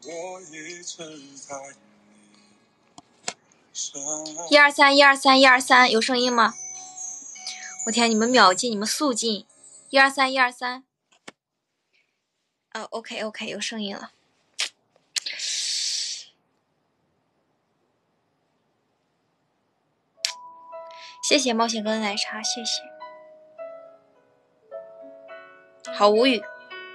123，123，123，有声音吗？我天，你们秒进，你们速进，123，123。OK， 有声音了。谢谢冒险哥的奶茶，谢谢。好无语。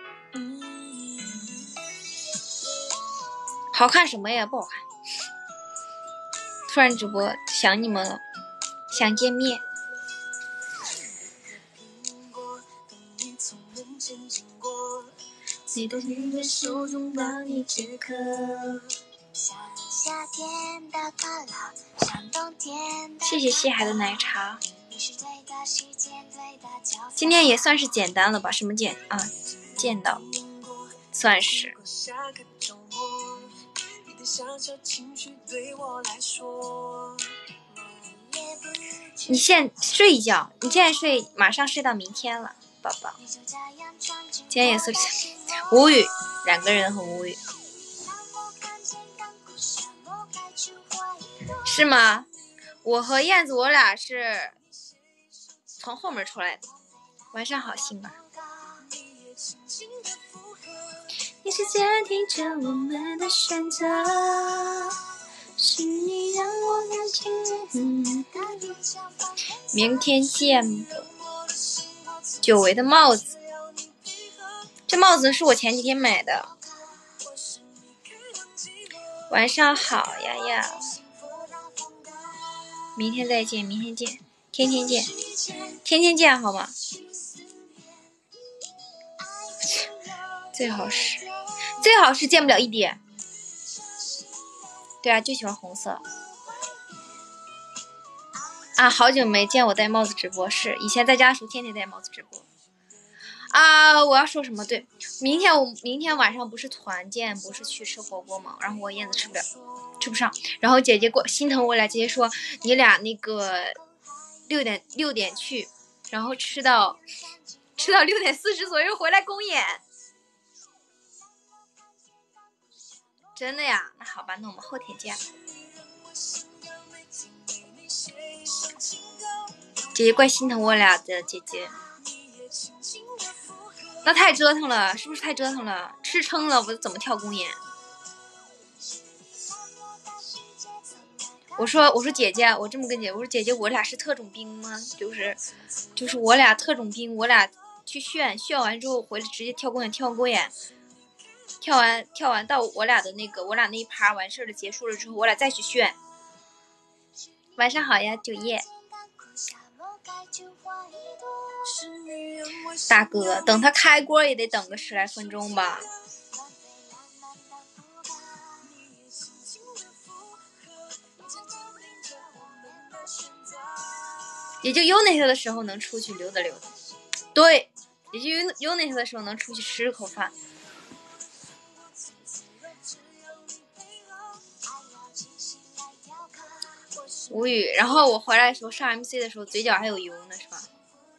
好看什么呀？不好看。突然直播，想你们了，想见面。你的手中帮你解渴。谢谢西海的奶茶。今天也算是简单了吧？什么简啊？见到，算是。你现在睡一觉，你现在睡，马上睡到明天了，宝宝。今天也是无语，两个人很无语。是吗？我和燕子我俩是从后面出来的。晚上好，辛巴。你是坚定着我们的选择，是你让我看清。明天见吧。久违的帽子，这帽子是我前几天买的。晚上好呀呀，明天再见，明天见，天天见，天天见，好吗？最好是见不了一点。对啊，就喜欢红色。啊，好久没见我戴帽子直播，是以前在家的时候天天戴帽子直播。啊，我要说什么？对，明天晚上不是团建，不是去吃火锅吗？然后我燕子吃不上，然后姐姐心疼我俩，姐姐说你俩那个6点去，然后吃到6点40左右回来公演。真的呀？那好吧，那我们后天见吧。姐姐怪心疼我俩的，姐姐。那太折腾了，是不是太折腾了？吃撑了，我怎么跳公演？我说姐姐，我这么跟姐，我说姐姐，我俩是特种兵吗？就是我俩特种兵，我俩去炫完之后回来直接跳公演，跳完到我俩那一趴完事了，结束了之后，我俩再去炫。晚上好呀，九叶。大哥，等他开锅也得等个10来分钟吧。也就 UNIT 的时候能出去溜达溜达。对，也就 UNIT 的时候能出去吃口饭。无语。然后我回来的时候上 MC 的时候嘴角还有油呢，是吧？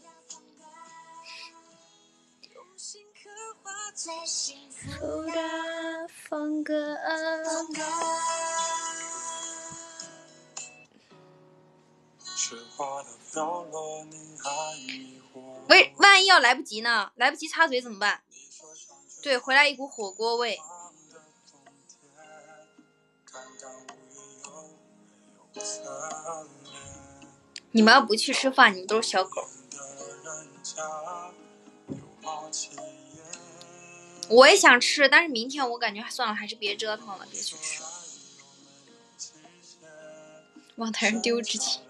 风格。喂，万一要来不及呢？来不及擦嘴怎么办？对，回来一股火锅味。你们要不去吃饭，你们都是小狗。我也想吃，但是明天我感觉算了，还是别折腾了，别去吃。往台上丢之前。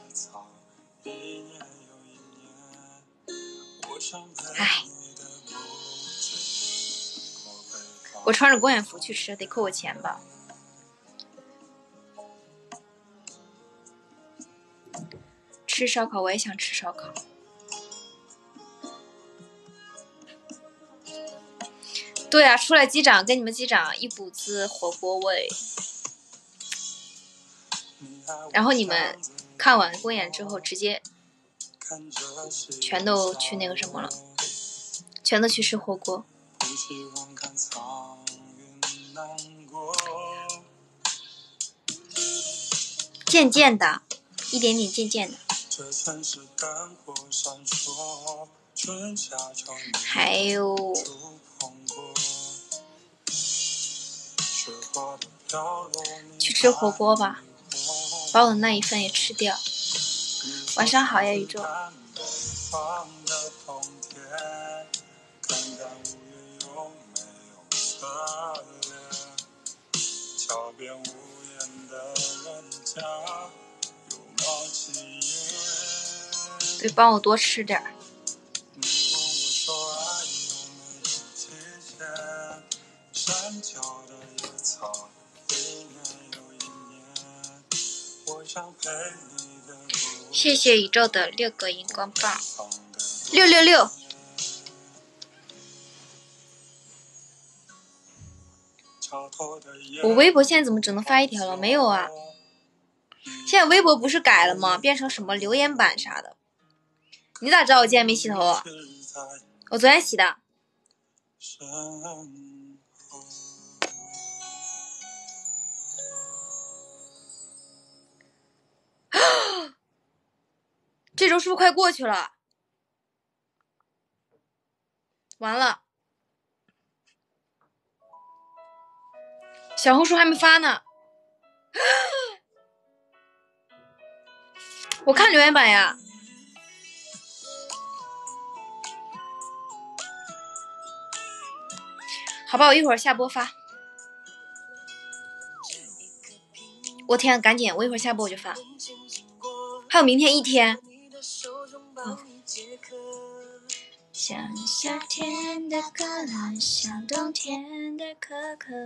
唉，我穿着公演服去吃，得扣我钱吧。吃烧烤，我也想吃烧烤。对啊，出来机长跟你们机长一股子火锅味。然后你们看完公演之后，直接全都去那个什么了，全都去吃火锅。 渐渐的，一点点渐渐的。还有去吃火锅吧，把我的那一份也吃掉。晚上好呀，宇宙。对，帮我多吃点儿。谢谢宇宙的6个荧光棒，666。我微博现在怎么只能发1条了？没有啊，现在微博不是改了吗？变成什么留言板啥的。你咋知道我今天没洗头啊？我昨天洗的。这周是不是快过去了？完了，小红书还没发呢。我看留言板呀。好吧，我一会儿下播发。我天，赶紧，我一会儿下播我就发。还有明天1天。像夏天的可乐，像冬天的可可。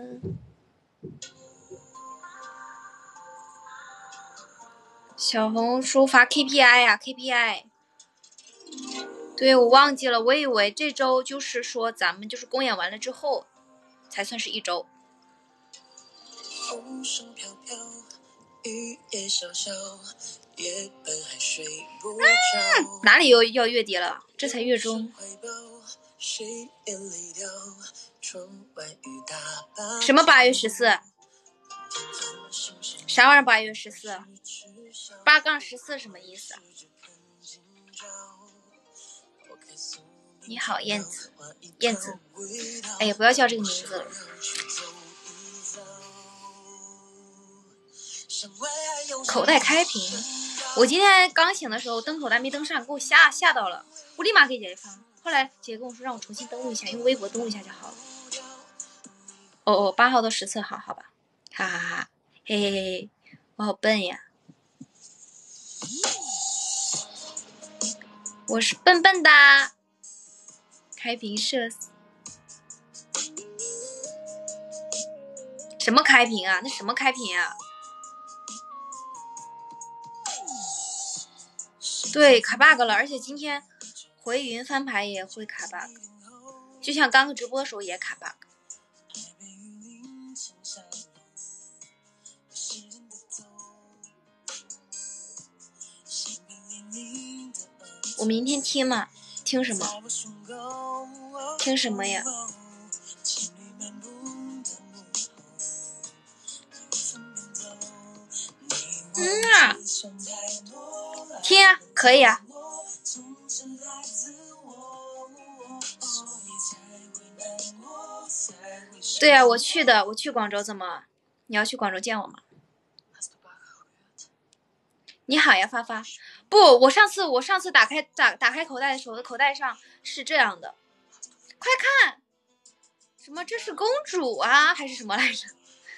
小红书发 KPI 呀 ，KPI。对，我忘记了，我以为这周就是说咱们就是公演完了之后，才算是1周。风声飘飘，雨也潇潇，夜半还睡不着。哪里又要月底了？这才月中。什么8月14？啥玩意儿8月14？8-14什么意思？你好，燕子，燕子，哎呀，不要叫这个名字了。口袋开屏，我今天刚醒的时候登口袋没登上，给我吓到了，我立马给姐姐发。后来姐姐跟我说让我重新登录一下，用微博登录一下就好了。哦，8号到14号，好吧，哈哈哈，嘿嘿嘿，我好笨呀，我是笨笨的。开屏社死，什么开屏啊？那什么开屏啊？对，卡 bug 了，而且今天回云翻牌也会卡 bug， 就像刚刚直播的时候也卡 bug。我明天听嘛？听什么？听什么呀？听啊，可以啊。对啊，我去的，我去广州，怎么？你要去广州见我吗？你好呀，发发。不，我上次打开口袋的时候，口袋上是这样的。快看，什么？这是公主啊，还是什么来着？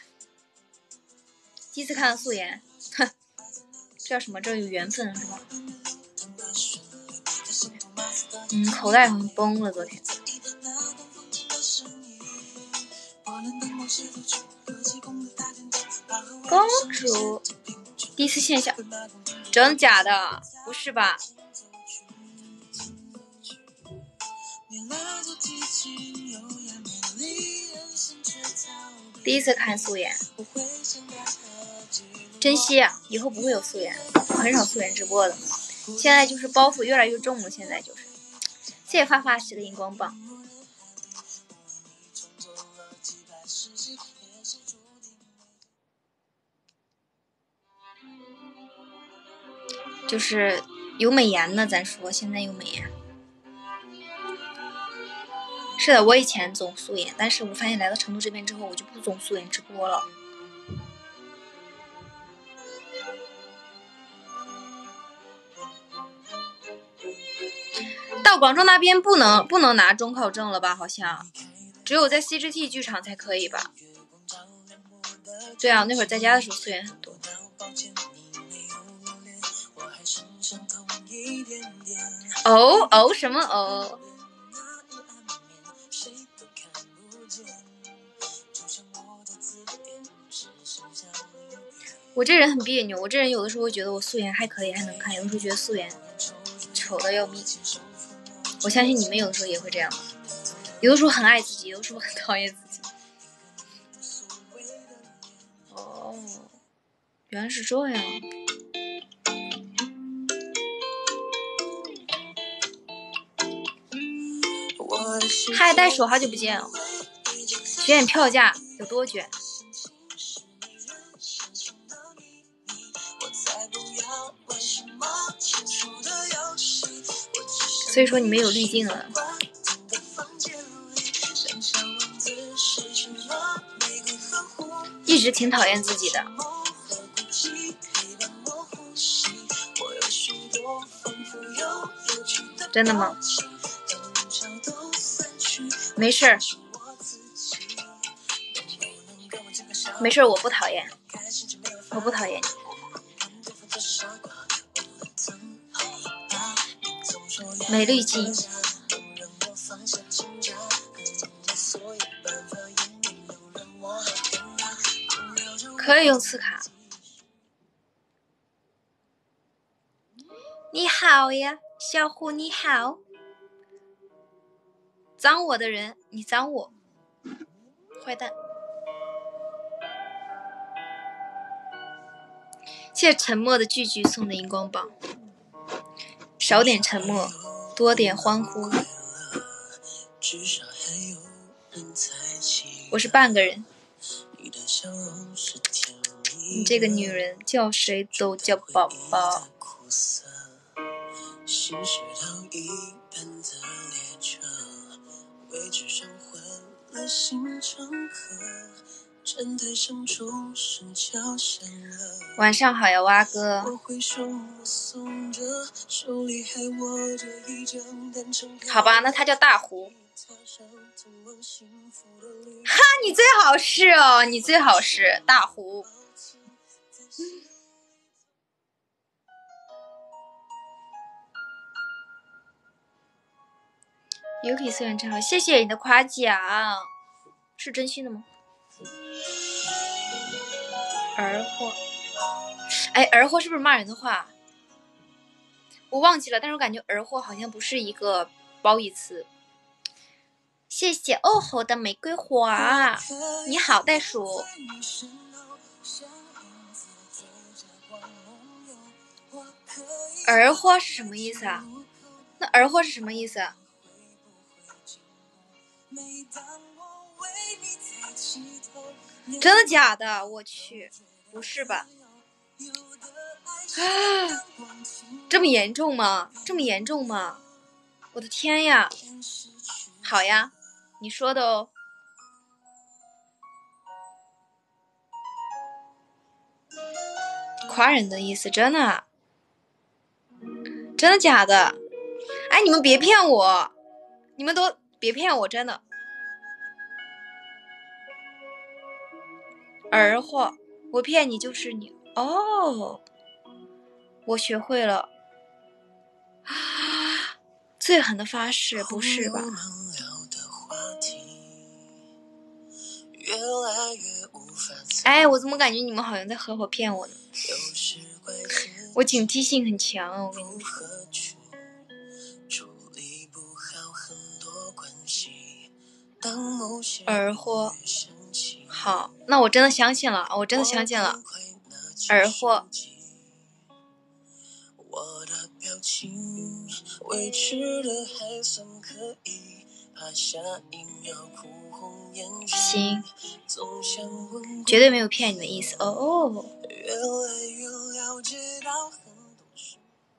第一次看到素颜，哼，这叫什么？这有缘分是吧？口袋好像崩了，昨天。公主，第一次现象，真假的？不是吧？第一次看素颜，珍惜啊！以后不会有素颜，我很少素颜直播的。现在就是包袱越来越重了，现在就是。谢谢发发10个荧光棒。 就是有美颜呢，咱说现在有美颜。是的，我以前总素颜，但是我发现来到成都这边之后，我就不总素颜直播了。到广州那边不能拿中考证了吧？好像只有在 CGT 剧场才可以吧？对啊，那会儿在家的时候素颜很多。什么哦？我这人很别扭，我这人有的时候会觉得我素颜还可以，还能看，有的时候觉得素颜丑的要命。我相信你们有的时候也会这样吧，有的时候很爱自己，有的时候很讨厌自己。哦，原来是这样。嗨，袋鼠，好久不见了。选票价有多卷？所以说你没有滤镜了。一直挺讨厌自己的。真的吗？没事儿，没事儿，我不讨厌，我不讨厌你。没滤镜。可以用次卡。你好呀，小虎你好。脏我的人，你脏我，坏蛋。谢谢沉默的句句送的荧光棒。少点沉默，多点欢呼。我是半个人。你这个女人叫谁都叫宝宝。晚上好呀，蛙哥。好吧，那他叫大胡。哈，你最好是哦，你最好是大胡。Yuki 虽然真好，谢谢你的夸奖，是真心的吗？儿货，哎，儿货是不是骂人的话？我忘记了，但是我感觉儿货好像不是一个褒义词。谢谢哦吼的玫瑰花，你好袋鼠。儿货是什么意思啊？那儿货是什么意思啊？真的假的？我去，不是吧？啊，这么严重吗？这么严重吗？我的天呀！好呀，你说的哦。夸人的意思，真的啊？真的假的？哎，你们别骗我，你们都别骗我，真的。儿货，我骗你就是你哦，我学会了。啊，最狠的发誓，不是吧？哎，我怎么感觉你们好像在合伙骗我呢？我警惕性很强啊，我跟你们说。儿货，好，那我真的相信了，我真的相信了。儿货。行，绝对没有骗你的意思哦。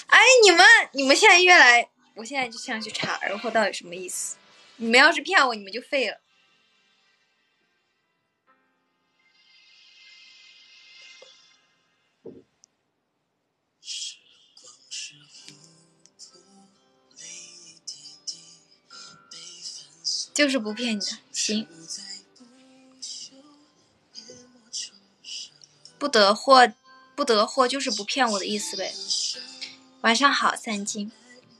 哎，你们现在越来，我现在就想去查而后到底什么意思。你们要是骗我，你们就废了。就是不骗你的，行。不得货就是不骗我的意思呗。晚上好，三金。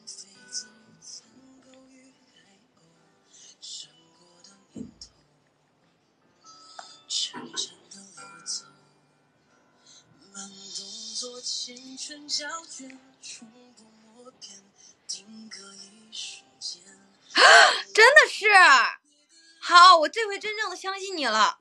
真的是好，我这回真正的相信你了，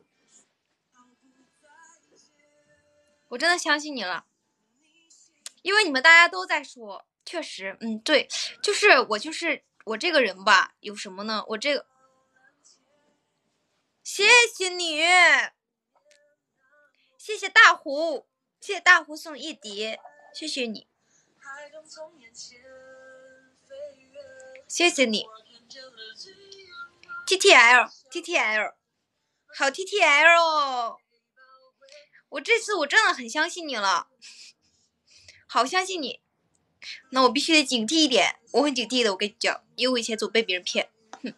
我真的相信你了，因为你们大家都在说，确实，对，就是我这个人吧，有什么呢？我这个，谢谢你，谢谢大胡，谢谢大胡送1碟，谢谢你，谢谢你。TTL 好 TTL 哦，我这次我真的很相信你了，好相信你，那我必须得警惕一点，我很警惕的，我跟你讲，因为我以前总被别人骗。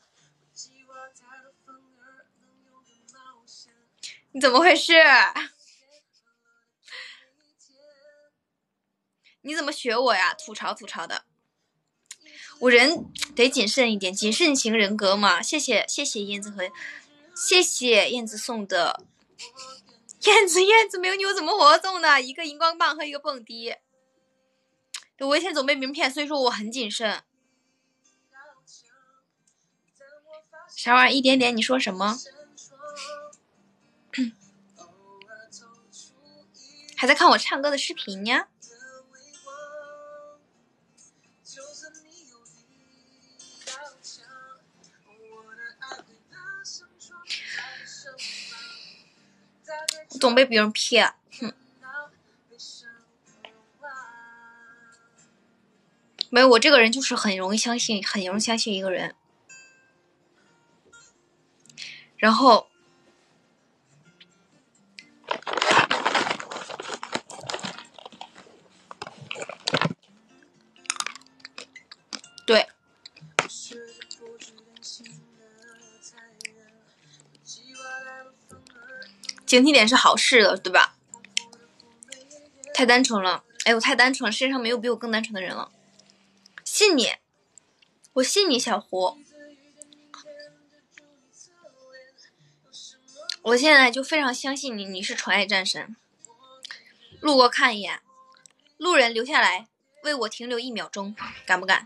你怎么回事？你怎么学我呀？吐槽的。我人得谨慎一点，谨慎型人格嘛。谢谢燕子谢谢燕子送的。燕子没有牛怎么活动的？一个荧光棒和一个蹦迪。我以前总被别人骗，所以说我很谨慎。啥玩意儿？一点点？你说什么？还在看我唱歌的视频呀？总被别人骗，没有，我这个人就是很容易相信一个人，然后对，警惕点是好事的，对吧？太单纯了，哎，我太单纯了，世界上没有比我更单纯的人了。信你，我信你，小胡。我现在就非常相信你，你是纯爱战神。路过看一眼，路人留下来为我停留1秒钟，敢不敢？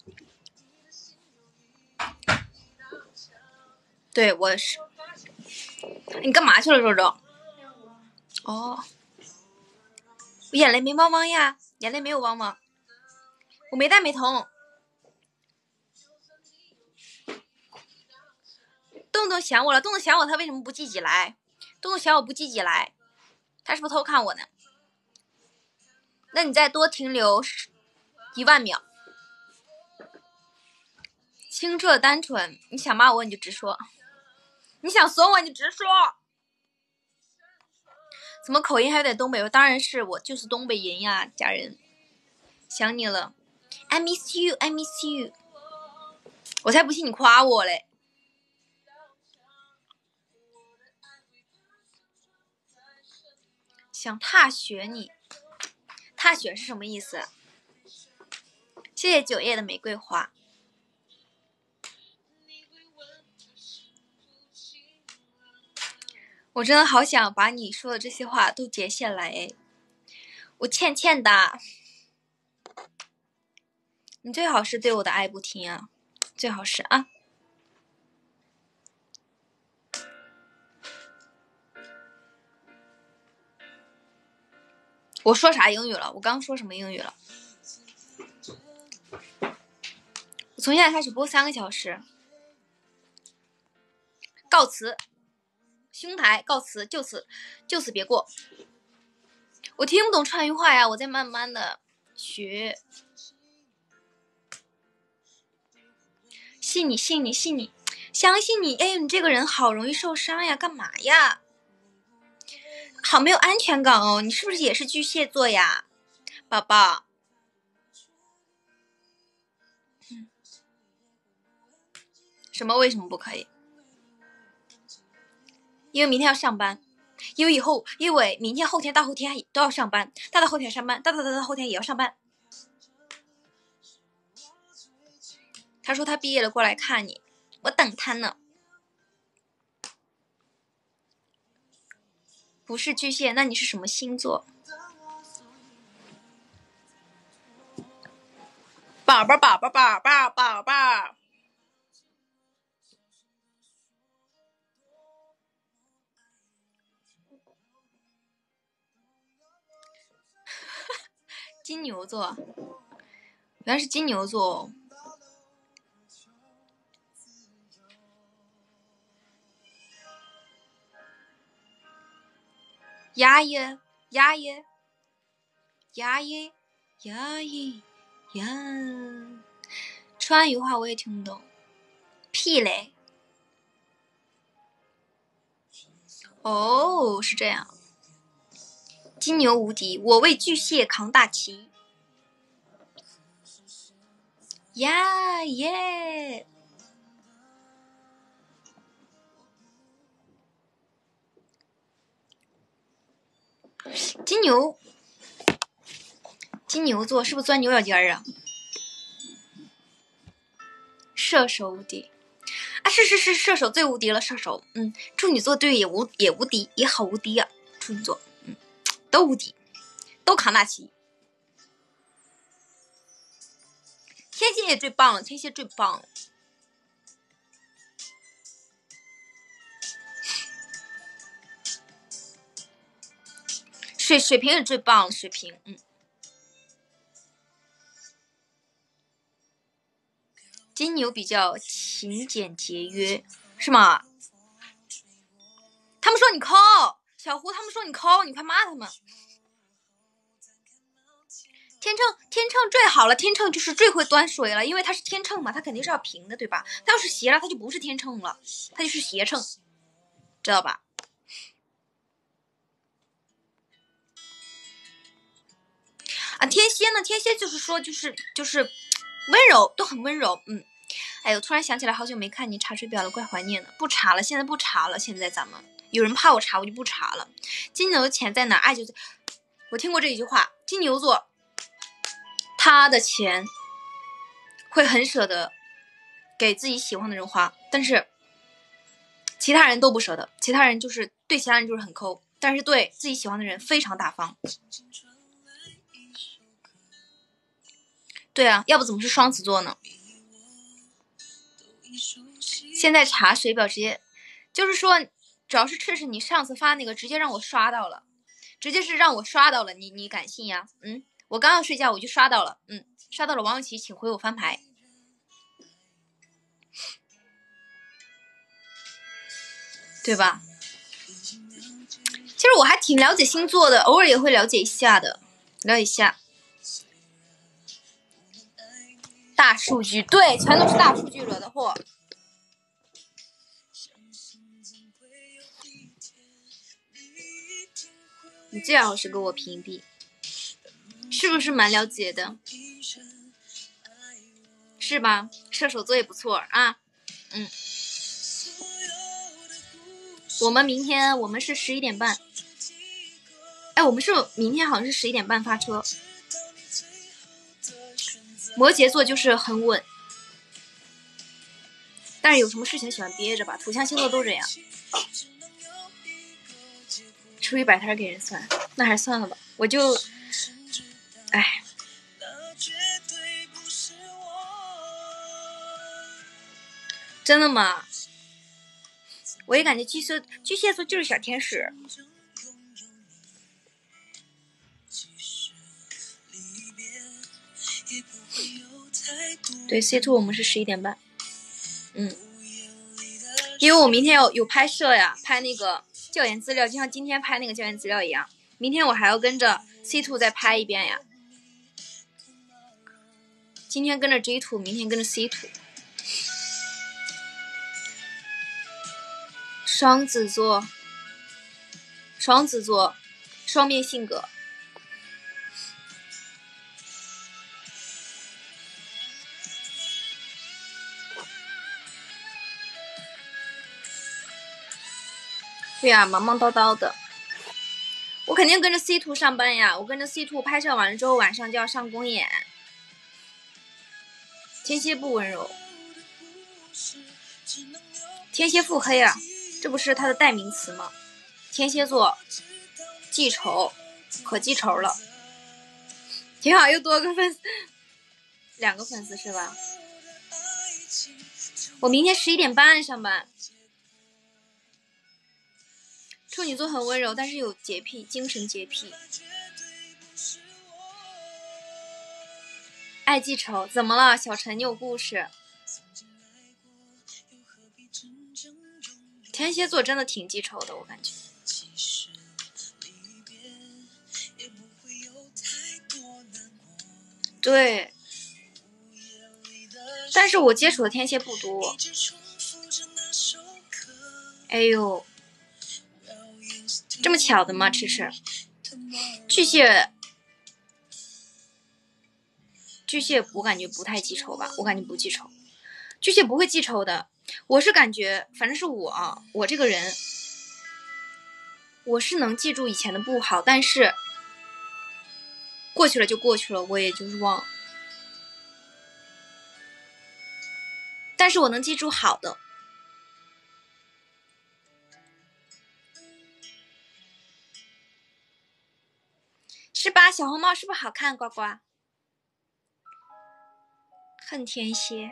对，我是。你干嘛去了，周周？哦，我眼泪没汪汪呀，眼泪没有汪汪，我没带美瞳。洞洞想我了，洞洞想我，他为什么不积极来？洞洞想我不积极来，他是不是偷看我呢？那你再多停留1万秒。清澈单纯，你想骂我你就直说，你想损我你就直说。怎么口音还有点东北？当然是我就是东北人呀，家人，想你了 ，I miss you，I miss you。我才不信你夸我嘞。想踏雪你，踏雪是什么意思？谢谢9叶的玫瑰花。我真的好想把你说的这些话都截下来，我欠的。你最好是对我的爱不停啊，最好是啊。我说啥英语了？我刚说什么英语了？我从现在开始播3个小时，告辞，兄台告辞，就此别过。我听不懂川渝话呀，我在慢慢的学。信你，信你，信你，相信你。哎，你这个人好容易受伤呀，干嘛呀？好没有安全感哦，你是不是也是巨蟹座呀，宝宝？什么？为什么不可以？因为明天要上班，因为明天、后天、大后天都要上班，大后天上班，大后天也要上班。他说他毕业了过来看你，我等他呢。不是巨蟹，那你是什么星座？宝宝，宝宝，宝宝，宝宝。金牛座，原来是金牛座。压抑，压抑，压抑，压抑，呀！川渝话我也听不懂。屁嘞！哦，是这样。金牛无敌，我为巨蟹扛大旗。呀耶！金牛座是不是钻牛角尖儿啊？射手无敌啊！是射手最无敌了，射手。处女座对也无敌，也好无敌啊！处女座，都无敌，都扛大旗。天蝎也最棒了，天蝎最棒了。水瓶也最棒了，水瓶，金牛比较勤俭节约，是吗？他们说你抠，小胡，他们说你抠，你快骂他们。天秤最好了，天秤就是最会端水了，因为它是天秤嘛，它肯定是要平的，对吧？它要是斜了，它就不是天秤了，它就是斜秤，知道吧？啊，天蝎呢？天蝎就是说，就是温柔，都很温柔。哎呦，突然想起来，好久没看你查水表了，怪怀念的。不查了，现在不查了。现在咱们有人怕我查，我就不查了。金牛的钱在哪？爱就在。我听过这一句话，金牛座，他的钱会很舍得给自己喜欢的人花，但是其他人都不舍得。其他人就是对其他人就是很抠，但是对自己喜欢的人非常大方。对啊，要不怎么是双子座呢？现在查水表直接就是说，主要是赤你上次发那个直接让我刷到了，直接是让我刷到了，你敢信呀？我刚要睡觉我就刷到了，刷到了王永琪，请回我翻牌，对吧？其实我还挺了解星座的，偶尔也会了解一下的，了解一下。大数据，对，全都是大数据惹的祸。你最好是给我屏蔽，是不是蛮了解的？是吧？射手座也不错啊。我们明天我们是11点半。哎，我们是明天好像是11点半发车。摩羯座就是很稳，但是有什么事情喜欢憋着吧，土象星座都这样。出去摆摊给人算，那还是算了吧，我就哎，真的吗？我也感觉巨蟹座就是小天使。对 C2 我们是11点半。因为我明天有拍摄呀，拍那个教研资料，就像今天拍那个教研资料一样，明天我还要跟着 C2 再拍一遍呀。 今天跟着 G 图，明天跟着 C 图。双子座，双面性格。对呀，忙忙叨叨的。我肯定跟着 C 图上班呀，我跟着 C 图拍摄完了之后，晚上就要上公演。天蝎不温柔，天蝎腹黑啊，这不是他的代名词吗？天蝎座记仇，可记仇了。挺好，又多个粉丝，2个粉丝是吧？我明天11点半上班。处女座很温柔，但是有洁癖，精神洁癖，爱记仇。怎么了，小陈？你有故事？天蝎座真的挺记仇的，我感觉。对，但是我接触的天蝎不多。哎呦，这么巧的吗？吃吃。巨蟹我感觉不太记仇吧，我感觉不记仇。巨蟹不会记仇的，我是感觉，反正是我这个人，我是能记住以前的不好，但是过去了就过去了，我也就是忘。但是我能记住好的。是吧？小红帽是不是好看？呱呱。恨天蝎。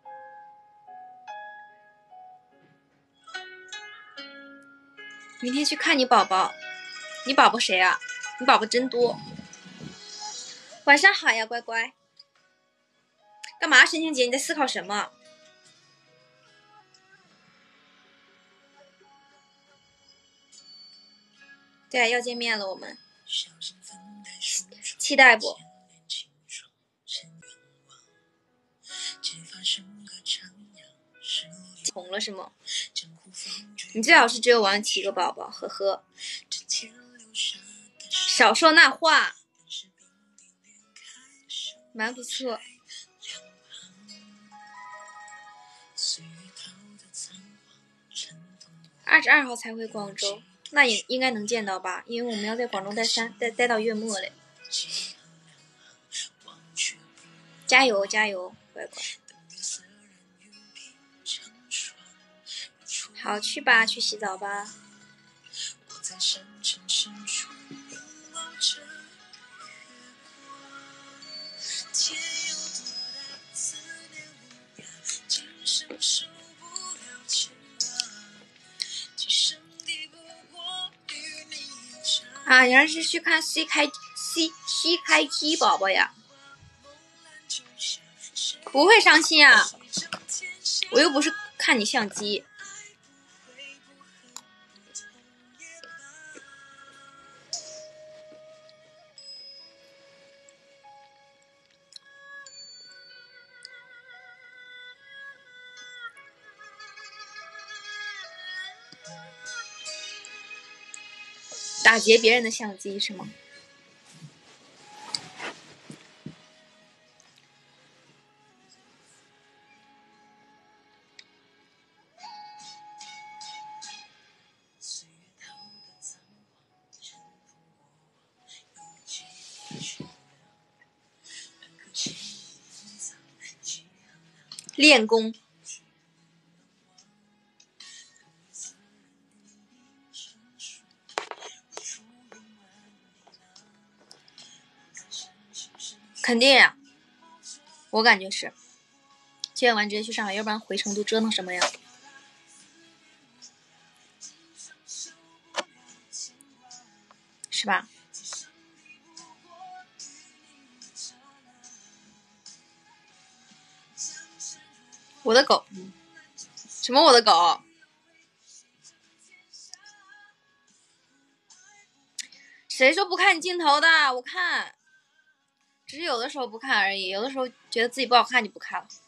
明天去看你宝宝。你宝宝谁啊？你宝宝真多。晚上好呀，乖乖。干嘛，神情姐？你在思考什么？对，要见面了，我们期待不？红了是吗？你最好是只有王7个宝宝，呵呵。少说那话。蛮不错。22号才回广州，那也应该能见到吧？因为我们要在广州待到月末嘞。加油加油，乖乖。好，去吧，去洗澡吧。啊，原来是去看 C 开 G 宝宝呀。不会伤心啊，我又不是看你相机。打劫别人的相机是吗？练功。肯定呀，我感觉是。见完直接去上海，要不然回成都折腾什么呀？是吧？我的狗？什么我的狗？谁说不看镜头的？我看。 只是有的时候不看而已，有的时候觉得自己不好看就不看了。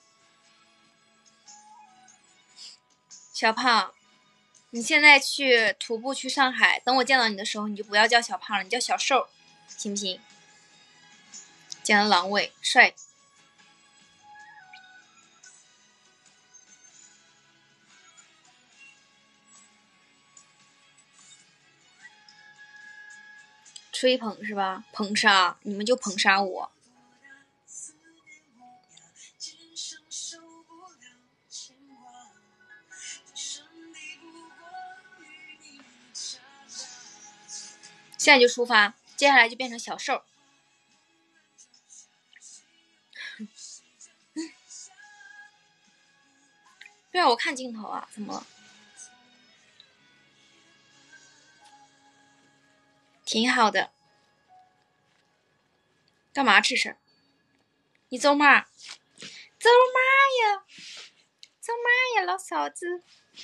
小胖，你现在去徒步去上海，等我见到你的时候，你就不要叫小胖了，你叫小瘦，行不行？讲的狼狈帅。吹捧是吧？捧杀，你们就捧杀我。现在就出发，接下来就变成小瘦。对啊，我看镜头啊，怎么了？挺好的。干嘛吃吃？你走嘛？走嘛呀？走嘛呀，老嫂子？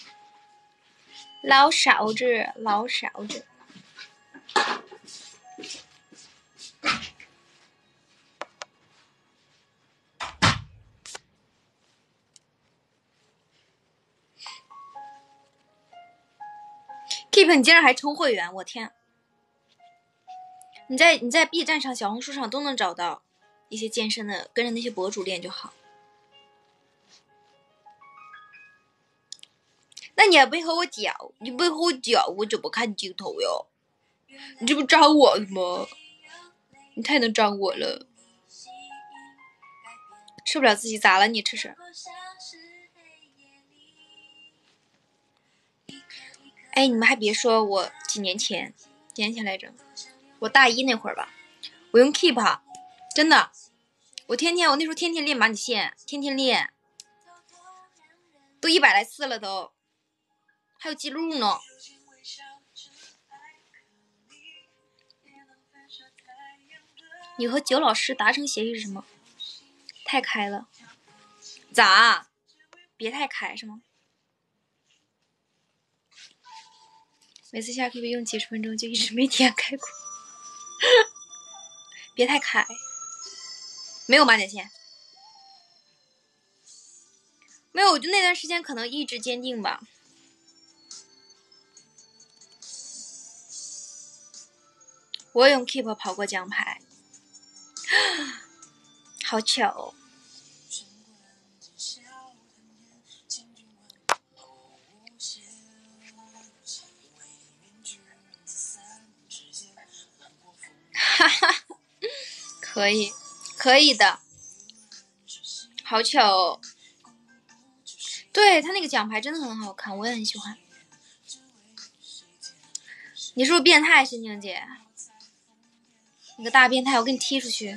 老嫂子，老嫂子。Keep， 你竟然还充会员，我天！你在 B 站上、小红书上都能找到一些健身的，跟着那些博主练就好。那你也不和我讲，你不和我讲，我怎么看镜头哟？你这不张我了吗？你太能张我了，吃不了自己咋了？你吃吃。哎，你们还别说，我几年前来着，我大一那会儿吧，我用 Keep， 真的，我那时候天天练马甲线，天天练，都100来次了都，还有记录呢。你和九老师达成协议是什么？太开了，咋？别太开是吗？每次下 QQ 用几十分钟就一直没点开过。别太开，没有马甲线，没有，我就那段时间可能意志坚定吧。我用 Keep 跑过奖牌，好巧哦。哈哈，可以，可以的，好巧哦。对，他那个奖牌真的很好看，我也很喜欢。你是不是变态，神经姐？你个大变态，我给你踢出去！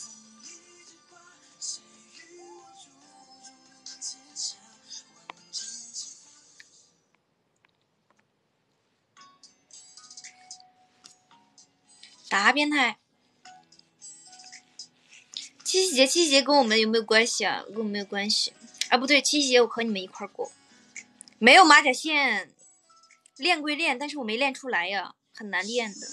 大变态！七夕节跟我们有没有关系啊？跟我们没有关系啊！不对，七夕节我和你们一块过，没有马甲线，练归练，但是我没练出来呀，很难练的。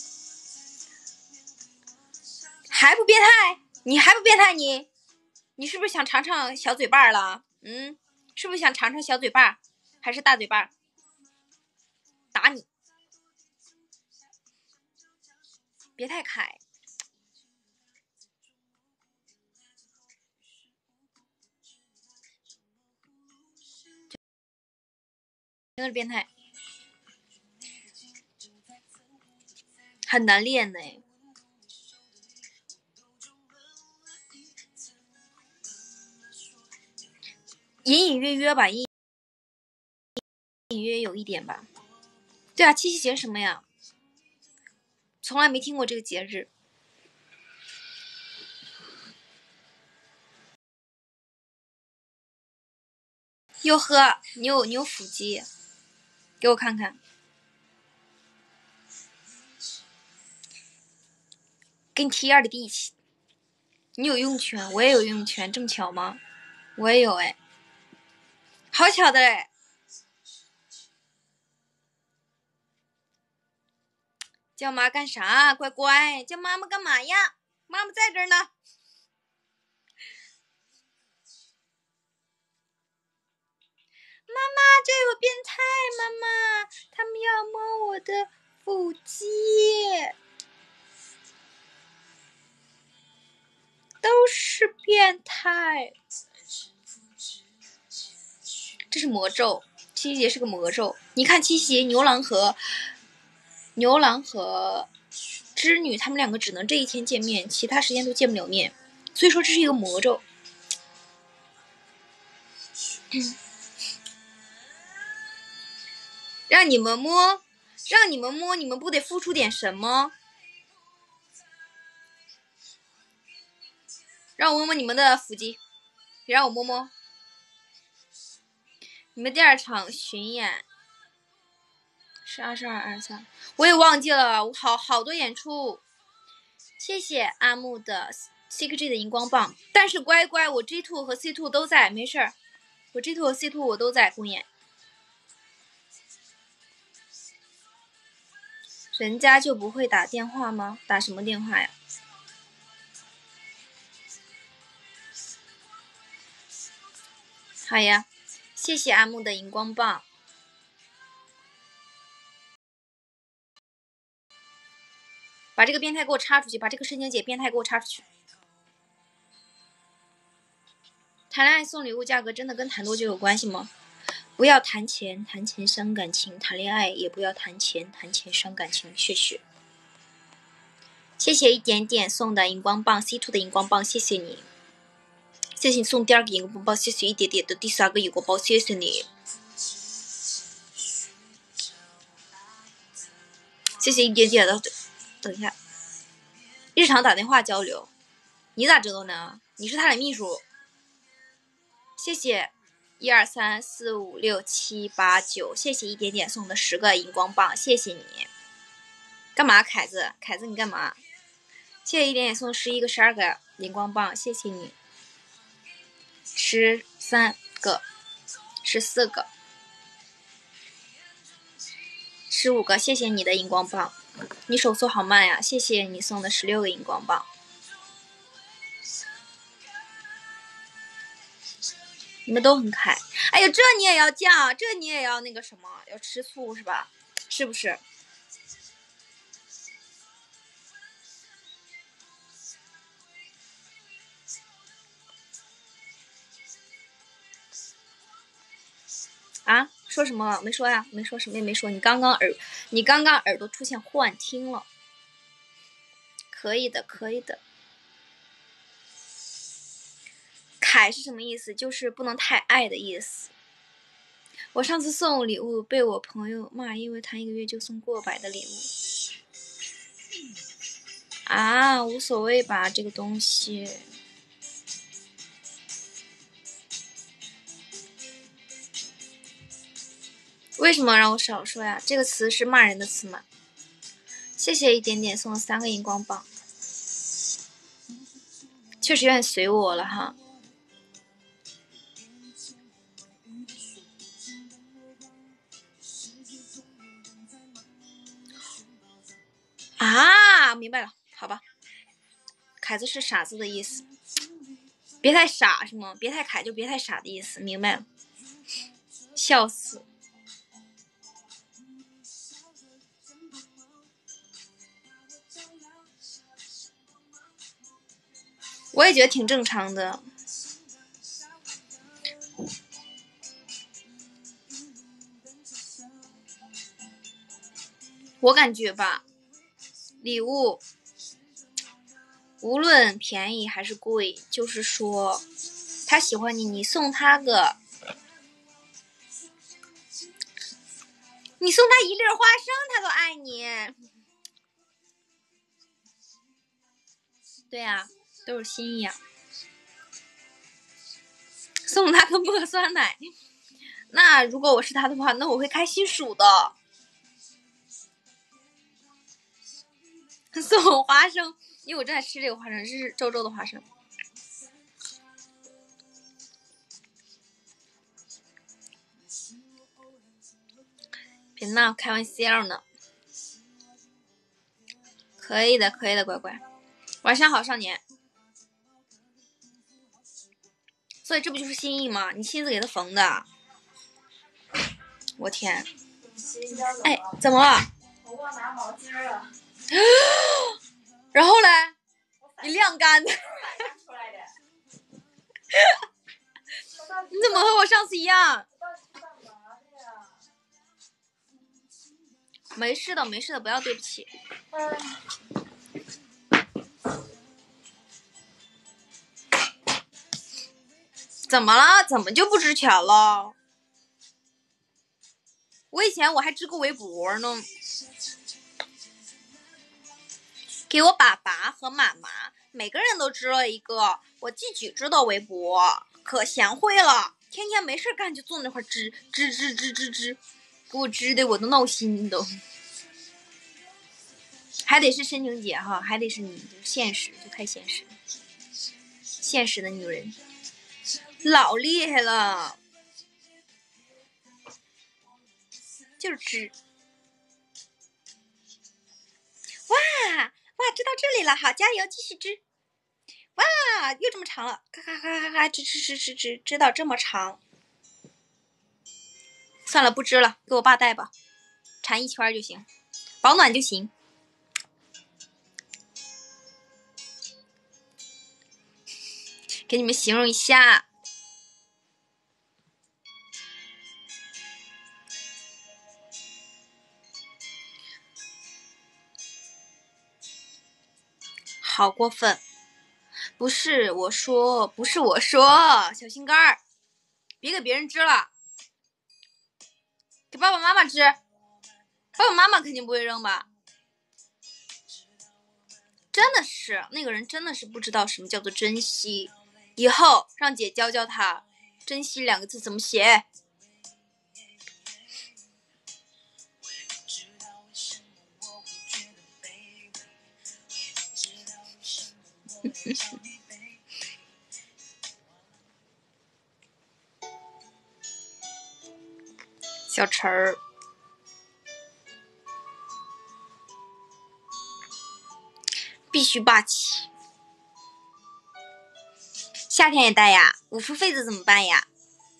还不变态？你还不变态你？你是不是想尝尝小嘴巴了？嗯，是不是想尝尝小嘴巴，还是大嘴巴？打你！别太开。真的是变态，很难练呢。隐隐约约吧，隐隐约有一点吧。对啊，七夕节什么呀？从来没听过这个节日。哟呵，你有腹肌，给我看看。给你踢2的力气。你有用拳，我也有用拳，这么巧吗？我也有哎，好巧的哎。叫妈干啥？乖乖，叫妈妈干嘛呀？ 妈妈在这儿呢。妈妈，这有变态！妈妈，他们要摸我的腹肌，都是变态。这是魔咒，七夕节是个魔咒。你看七夕节，牛郎和织女他们两个只能这一天见面，其他时间都见不了面，所以说这是一个魔咒。让你们摸，你们不得付出点什么？让我摸摸你们的腹肌，让我摸摸。你们第2场巡演是22、23，我也忘记了，我好多演出。谢谢阿木的 CKG 的荧光棒，但是乖乖，我 G2 和 C2 都在，没事儿，我 G2 和 C2 我都在公演。人家就不会打电话吗？打什么电话呀？好呀，谢谢阿木的荧光棒。把这个变态给我插出去，把这个深情姐变态给我插出去。谈恋爱送礼物价格真的跟谈多久有关系吗？不要谈钱，谈钱伤感情；谈恋爱也不要谈钱，谈钱伤感情。谢谢，谢谢一点点送的荧光棒 ，C2 的荧光棒，谢谢你，谢谢你送第2个荧光棒，谢谢一点点的第3个荧光棒，谢谢你，谢谢一点点的。等一下，日常打电话交流，你咋知道呢？你是他的秘书。谢谢1、2、3、4、5、6、7、8、9，谢谢一点点送的10个荧光棒，谢谢你。干嘛，凯子你干嘛？谢谢一点点送11个、12个荧光棒，谢谢你。13个、14个、15个，谢谢你的荧光棒。你手速好慢呀，谢谢你送的16个荧光棒。你们都很开，哎呀，这你也要犟，这你也要那个什么，要吃醋是吧？是不是？啊？说什么？没说呀，没说什么也没说。你刚刚耳朵出现幻听了。可以的，可以的。凯是什么意思？就是不能太爱的意思。我上次送礼物被我朋友骂，因为谈1个月就送过百的礼物。啊，无所谓吧，这个东西。为什么让我少说呀？这个词是骂人的词吗？谢谢一点点送了3个荧光棒，确实有点随我了哈。啊，明白了，好吧。凯子是傻子的意思，别太傻是吗？别太凯就别太傻的意思，明白了。笑死。我也觉得挺正常的。我感觉吧，礼物无论便宜还是贵，就是说他喜欢你，你送他1粒花生他都爱你。对啊，都是心意啊。送他个茉酸奶，那如果我是他的话，那我会开心数的。送我花生，因为我正在吃这个花生，这是周周的花生。别闹，开玩笑呢。可以的，可以的，乖乖。 晚上好，少年。所以这不就是心意吗？你亲自给他缝的。我天！哎，怎么了？ 我忘拿毛巾了。 然后嘞，你晾干的。你怎么和我上次一样？没事的，没事的，不要对不起。怎么了？怎么就不织钱了？我以前还织过围脖呢，给我爸爸和妈妈每个人都织了一个我自己织的围脖，可贤惠了，天天没事干就坐那块织，给我织的我都闹心都。还得是深情姐哈，还得是你，就现实，就太现实，现实的女人，老厉害了，就是织。哇，织到这里了，好，加油，继续织。哇，又这么长了，咔咔咔咔咔，织到这么长。算了，不织了，给我爸带吧，缠一圈就行，保暖就行。给你们形容一下，好过分！不是我说，小心肝儿，别给别人织了，给爸爸妈妈织。爸爸妈妈肯定不会扔吧？真的是，那个人真的是不知道什么叫做珍惜。以后让姐教教他，珍惜2个字怎么写。小陈儿，必须霸气。夏天也戴呀，捂出痱子怎么办呀？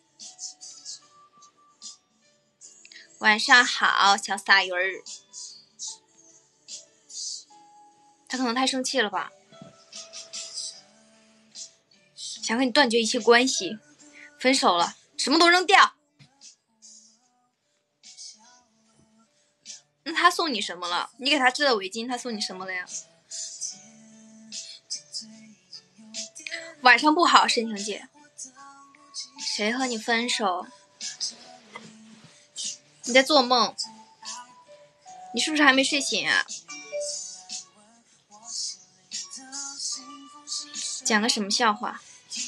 晚上好，小撒鱼儿。他可能太生气了吧，想和你断绝一切关系，分手了，什么都扔掉。那他送你什么了？你给他织的围巾，他送你什么了呀？晚上不好，深情姐。谁和你分手？你在做梦？你是不是还没睡醒啊？讲个什么笑话？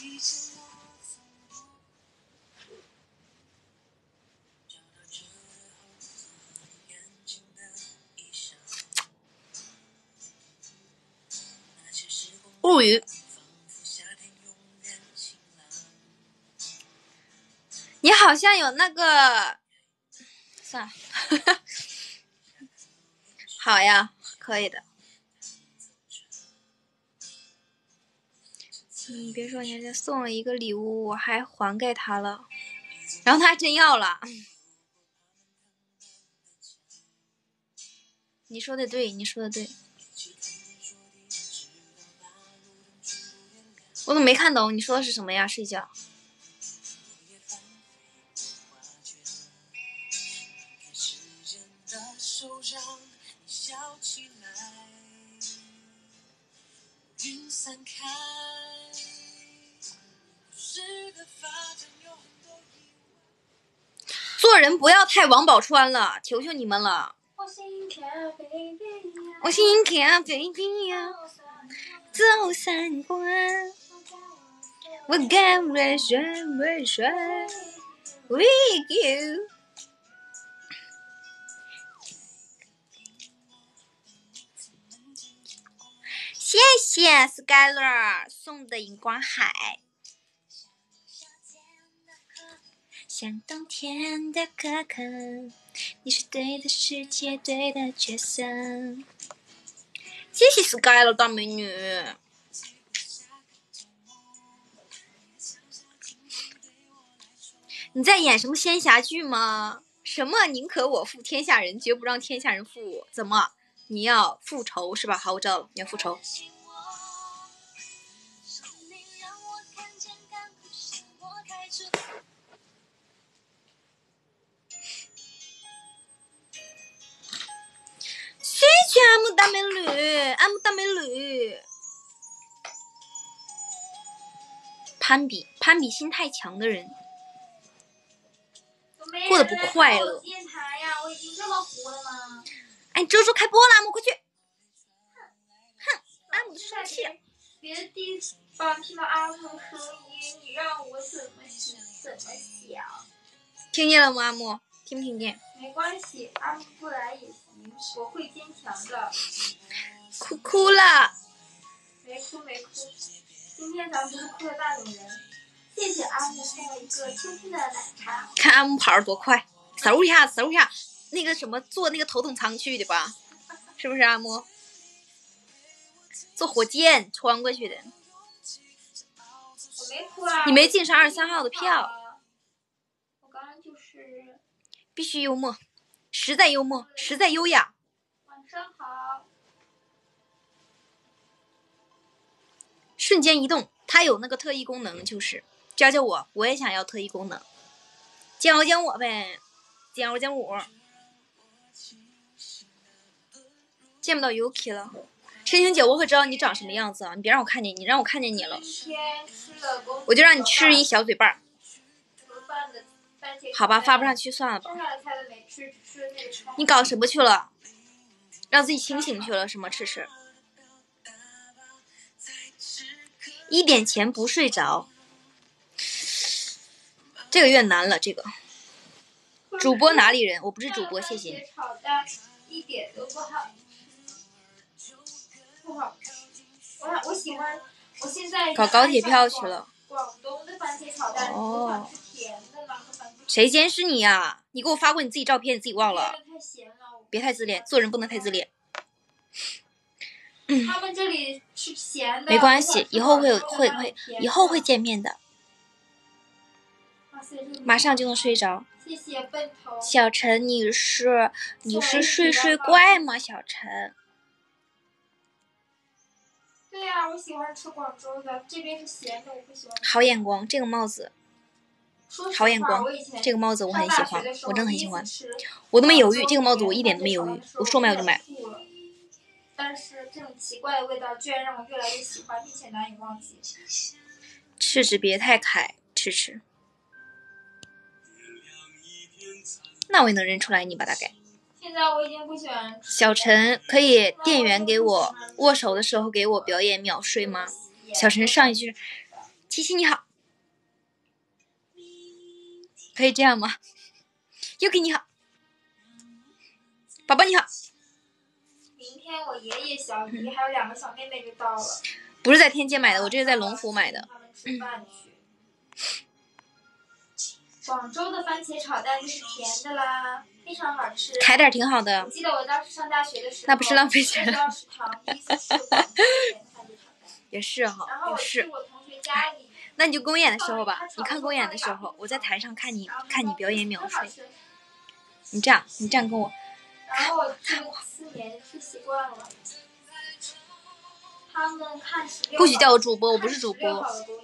物语。你好像有那个，算了，好呀，可以的。你别说，人家送了一个礼物，我还还给他了，然后他还真要了。你说的对，你说的对。我怎么没看懂？你说的是什么呀？睡觉。做人不要太王宝钏了，求求你们了。我心看 baby 呀，走三关，我敢为谁为谁 with you。谢谢 Skyler 送的荧光海，像冬天的可可，你是对的世界对的角色。 谢谢 Sky 了，大美女。你在演什么仙侠剧吗？什么宁可我负天下人，绝不让天下人负我？怎么？你要复仇是吧？好，我知道了，你要复仇。谢谢阿木大美女，阿木大美女。攀比心太强的人，过得不快乐。 我已经这么糊了吗？ 哎，周周开播了，阿木快去！哼，阿木生气了。 别的地方听到阿木声音，你让我怎么想？ 听见了吗，阿木？听不听见？ 没关系，阿木不来也行，我会坚强的。 哭了。 没哭。今天咱不是哭的那种人。谢谢阿木送了一个轻轻的奶茶。 看阿木跑得多快，嗖一下，那个什么坐那个头等舱去的吧？是不是阿木？坐火箭穿过去的。 我没哭啊。 你没进上23号的票。 我刚刚就是必须幽默，实在幽默，实在优雅。 晚上好。 瞬间移动，它有那个特异功能，就是教我，我也想要特异功能，教我呗，教我。见不到 Yuki 了，深情姐，我可知道你长什么样子啊！你别让我看见你，让我看见你了，我就让你吃一小嘴巴。好吧，发不上去算了吧。你搞什么去了？让自己清醒去了？什么吃？1点前不睡着，这个有点难了。这个主播哪里人？我不是主播，谢谢你。 炒蛋一点都不好，我喜欢。我现在搞高铁票去了。 广东的番茄炒蛋，我想吃甜的那个番茄。 谁监视你呀？你给我发过你自己照片，你自己忘了？ 太咸了， 别太自恋，做人不能太自恋。 他们这里吃咸的。 没关系，以后会见面的。马上就能睡着。 谢谢笨头。 小陈，你是睡怪吗？小陈。 对呀，我喜欢吃广州的，这边是咸的，我不喜欢。 好眼光，这个帽子。好眼光，这个帽子我很喜欢，我真的很喜欢。我都没犹豫，这个帽子我一点都没犹豫，我说买我就买。 但是这种奇怪的味道居然让我越来越喜欢，并且难以忘记。 赤别太凯，赤。那我也能认出来你吧，大概。 现在我已经不喜欢。 小陈，可以店员给我握手的时候给我表演秒睡吗？小陈上一句：“七七你好。”可以这样吗？又给你好，宝宝你好。 明天我爷爷、小姨还有2个小妹妹就到了。 不是在天街买的，我这是在龙湖买的。 他们吃饭去。广州的番茄炒蛋就是甜的啦，非常好吃。 开点挺好的。 我记得我当时上大学的时候， 那不是浪费钱。也是哈，也是。那你就公演的时候吧，你看公演的时候，我在台上看你表演秒睡。你这样跟我。 然后我这4年吃习惯了。他们看不许叫我主播，我不是主播。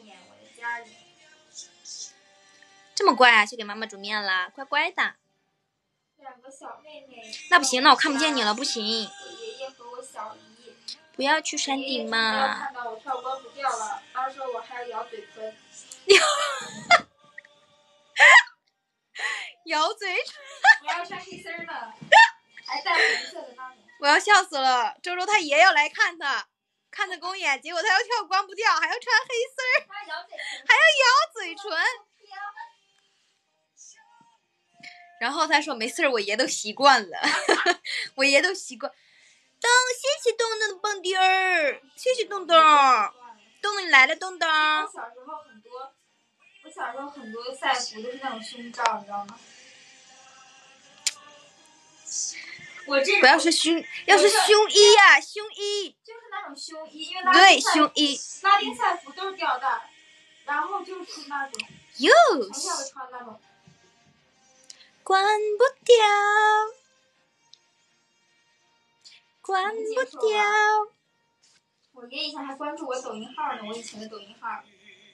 这么乖啊，去给妈妈煮面啦，乖乖的。 2个小妹妹。 那不行，那我看不见你了，不行。 我爷爷和我小姨。 不要去山顶嘛。 看到我跳关不掉了，到时候我还要咬嘴唇。 咬嘴唇。 我要穿黑丝儿呢，还带红色的那种。 我要笑死了，周周他爷要来看他公演，结果他要跳关不掉，还要穿黑丝儿，还要咬嘴唇。然后他说没事儿，我爷都习惯了，我爷都习惯。谢谢东东的蹦迪儿，谢谢东东，东东你来了，东东。 我小时候很多赛服都是那种胸罩，你知道吗？ 不要说胸，要是胸衣呀，胸衣。 就种胸衣，因为对，胸衣。 拉丁赛服都是吊带，然后就是那种哟， 从小就穿那种。 关不掉，关不掉。 我爷以前还关注我抖音号呢，我以前的抖音号。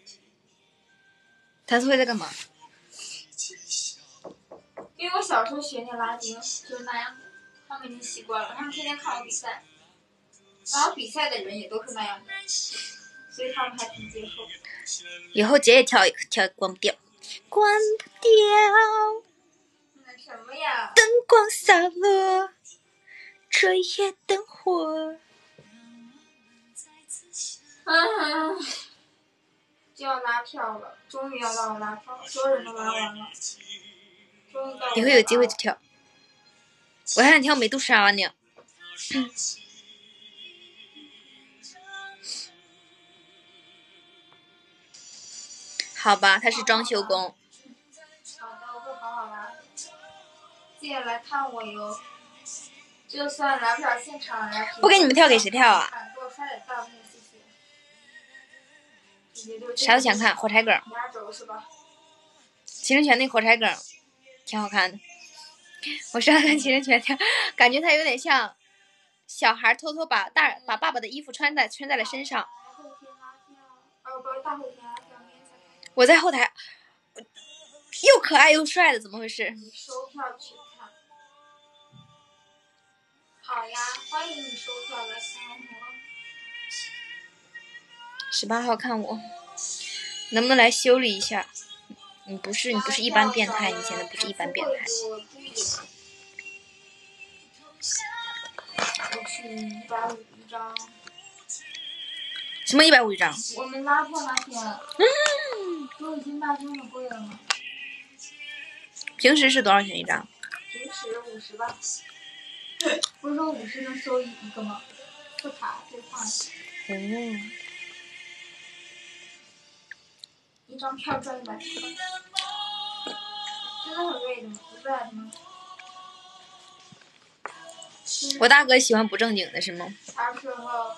他是会在干嘛？ 因为我小时候学那拉丁就是那样的，他们已经习惯了，他们天天看我比赛，然后比赛的人也都是那样的，所以他们还挺接受。 以后姐也跳一个，跳关不掉，关不掉。 那什么呀？ 灯光洒落，彻夜灯火。 就要拉票了，终于要到我拉票了，所有人都拉完了，终于到我。 以后有机会就跳。我还想跳美杜莎呢。好吧，他是装修工。 好的，我会好好拉。记得来看我哟。就算来不了现场，来不给你们跳，给谁跳啊？ 给我刷点弹幕，谢谢。 啥都想看，火柴梗。 压轴是吧？ 齐声泉那火柴梗挺好看的。我上看齐声泉跳，感觉他有点像小孩偷偷把爸爸的衣服穿在了身上。我在后台，又可爱又帅的，怎么回事？ 你收票去看。好呀，欢迎你收票来看我。 18号看我，能不能来修理一下？你不是一般变态，你现在不是一般变态。 我去150一张。 什么150一张？ 我们拉票那天，都已经卖这么贵了吗？ 平时是多少钱一张？ 平时50吧。不是说50能收一个吗？副卡兑换。一张票赚100块。真的很累的吗？不累的吗？ 我大哥喜欢不正经的是吗？ 啥时候？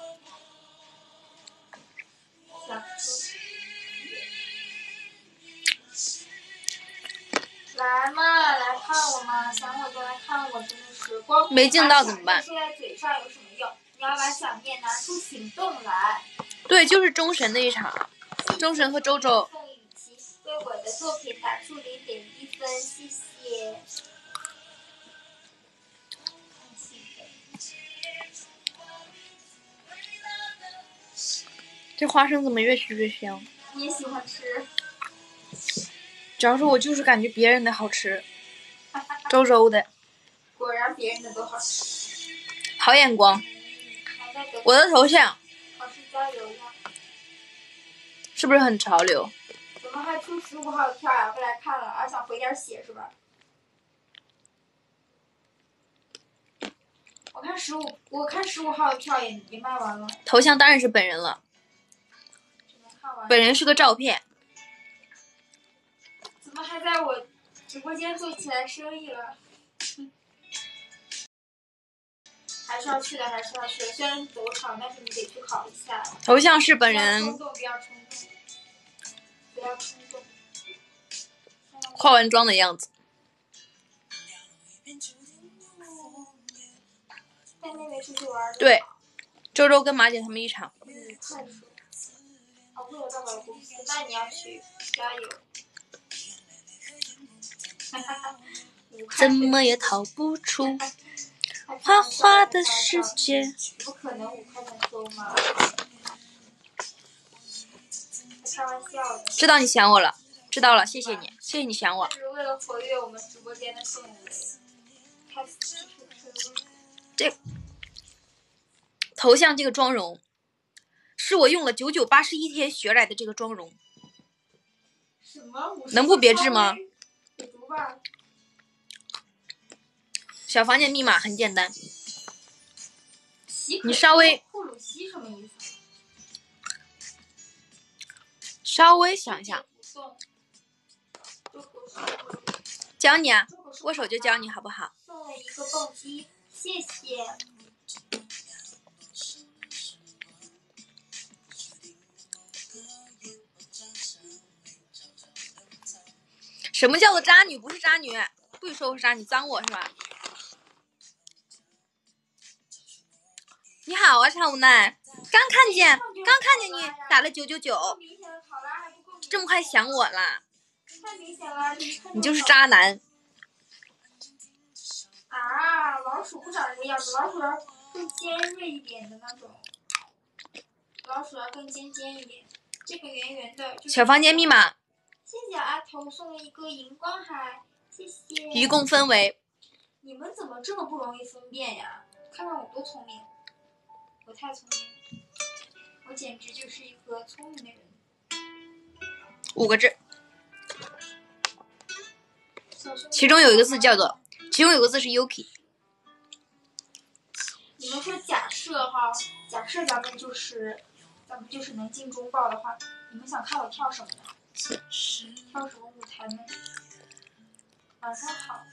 来嘛，来看我嘛，想我就来看我，真的是光没劲到怎么办？ 说在嘴上有什么用？你要把想念拿出行动来。 对，就是中神的一场，中神和周周。 宋雨琦为我的作品打出0.1分，谢谢。 这花生怎么越吃越香？ 你也喜欢吃？ 主要是我就是感觉别人的好吃，周周的。 果然别人的都好吃。 好眼光。我的头像。 考试加油呀！ 是不是很潮流？ 怎么还出15号的票呀？不来看了，而想回点血是吧？我看15号的票也卖完了。 头像当然是本人了。本人是个照片。 怎么还在我直播间做起来生意了？还是要去的，还是要去的。虽然是走场，但是你得去考一下。 头像是本人。 不要冲动，不要冲动。 化完妆的样子。 带妹妹出去玩。 对，周周跟马姐他们一场。 快说。哦，为了爸爸的公司，那你要去，加油。 怎么也逃不出花花的世界。 不可能5块钱收吗？开玩笑的。 知道你想我了，知道了，谢谢你，谢谢你想我。 是为了活跃我们直播间的氛围。 这头像这个妆容，是我用了9981天学来的这个妆容。 什么？ 能不别致吗？ 给读吧。 小房间密码很简单，你稍微布鲁西什么意思？ 稍微想一想。教你啊，握手就教你好不好？ 送了一个蹦极，谢谢。 什么叫做渣女？不是渣女，不许说我是渣女，脏我是吧？你好啊，超无奈，刚看见你打了999，这么快想我了？ 太明显了， 你就是渣男啊！老鼠不长这个样子，老鼠要更尖锐一点的那种，老鼠要更尖一点。这个圆圆的。 小房间密码。 谢谢阿头送了一个荧光海，谢谢。 愚公分为。 你们怎么这么不容易分辨呀？看看我多聪明，我太聪明了，我简直就是一个聪明的人。 5个字，其中有一个字是 Yuki。 你们说假设哈，假设咱们就是能进中报的话，你们想看我跳什么呢？跳什么舞台呢？晚上好。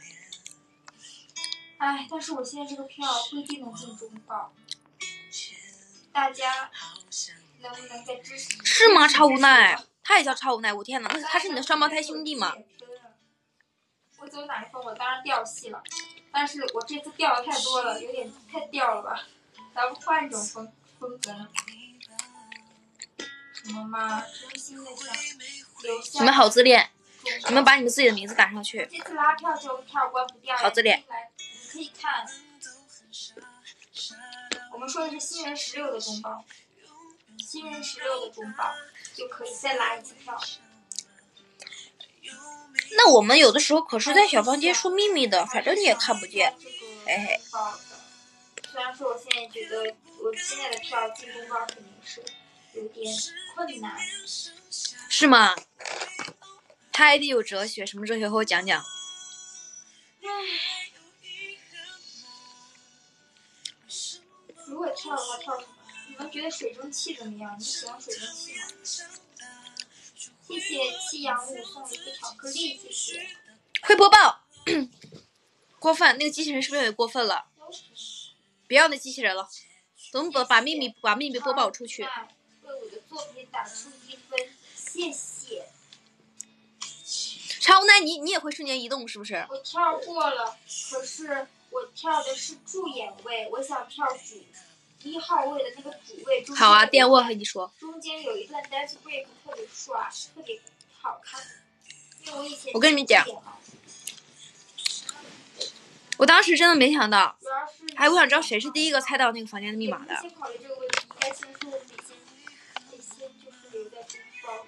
哎，但是我现在这个票不一定能进中报，大家能不能再支持？ 是吗？超无奈，他也叫超无奈，我天哪，那他是你的双胞胎兄弟吗？ 我走哪一分我当然掉戏了，但是我这次掉的太多了，有点太掉了吧？咱们换一种风格呢？什么嘛，真心的想留下。 你们好自恋，你们把你们自己的名字打上去。 这次拉票就票关不掉。 好自恋。 你可以看，我们说的是新人16的中报，新人16的中报就可以再拉一次票。 那我们有的时候可是在小房间说秘密的，反正你也看不见。嘿嘿。 虽然说我现在觉得我现在的票进中报肯定是有点困难。 是吗？他还得有哲学，什么哲学和我讲讲。 如果跳的话跳什么？你们觉得水蒸气怎么样？你喜欢水蒸气吗？谢谢夕阳舞送了一个巧克力，谢谢。 会播报，过分，那个机器人是不是有点过分了？不要那机器人了，咱们把秘密播报出去。 为我的作品打出1分，谢谢。 超奈，你也会瞬间移动是不是？ 我跳过了，可是我跳的是助演位，我想跳1号位的那个主位。 好啊，电我和你说。 中间有一段 dance break 特别帅，特别好看。因为我以前我跟你们讲，我当时真的没想到，我想知道谁是第一个猜到那个房间的密码的。 先考虑这个问题，应该先说我们得先就是留在中报。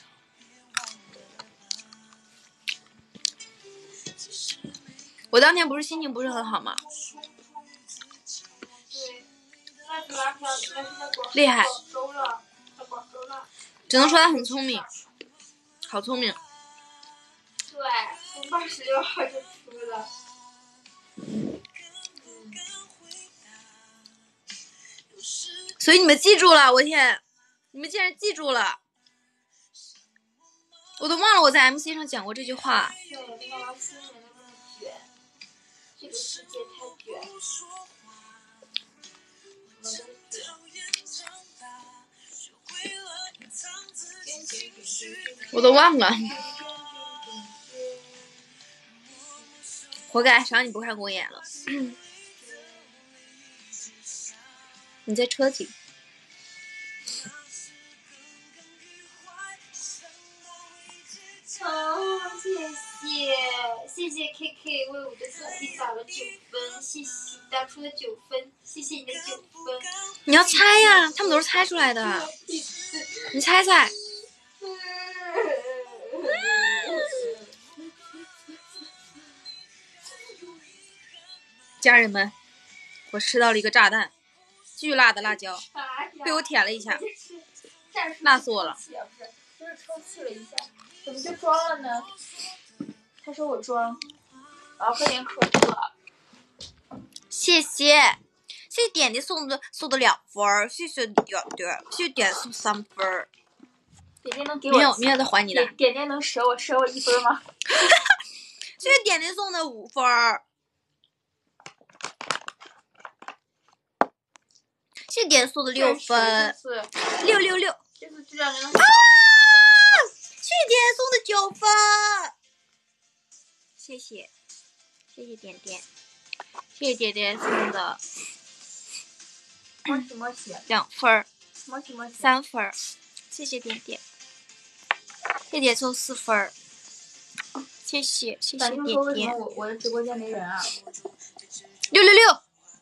我当天不是心情不是很好吗？ 对，那次拉票应该是在厉害， 在广州了。 只能说他很聪明，好聪明。 对，从86号就出了。 所以你们记住了，我天，你们竟然记住了，我都忘了我在 MC 上讲过这句话。 对，那个老新人的那么卷，这个世界太卷，我都卷。 我都忘了，活该，谁让你不看公演了？你在车里。 哦，谢谢 KK 为我的作品打了9分，谢谢打出了9分，谢谢你的9分。 你要猜呀，他们都是猜出来的，你猜猜。家人们，我吃到了一个炸弹，巨辣的辣椒，被我舔了一下，辣死我了。 就是抽泣了一下，怎么就装了呢？他说我装，我要喝点可乐。 谢谢点点送的2分，谢谢点点，谢谢点送3分。 点点能给我明天再还你的。 点点能折我1分吗？ 谢谢点点送的5分。谢谢点送的6分，666。 这次居然能啊！谢谢点送的9分。 谢谢，谢谢点点，谢谢点点送的摸西摸西 2份摸西摸西 3份，谢谢点点，谢谢送4份，谢谢谢谢咱就说为什么点点。 我的直播间没人啊 666，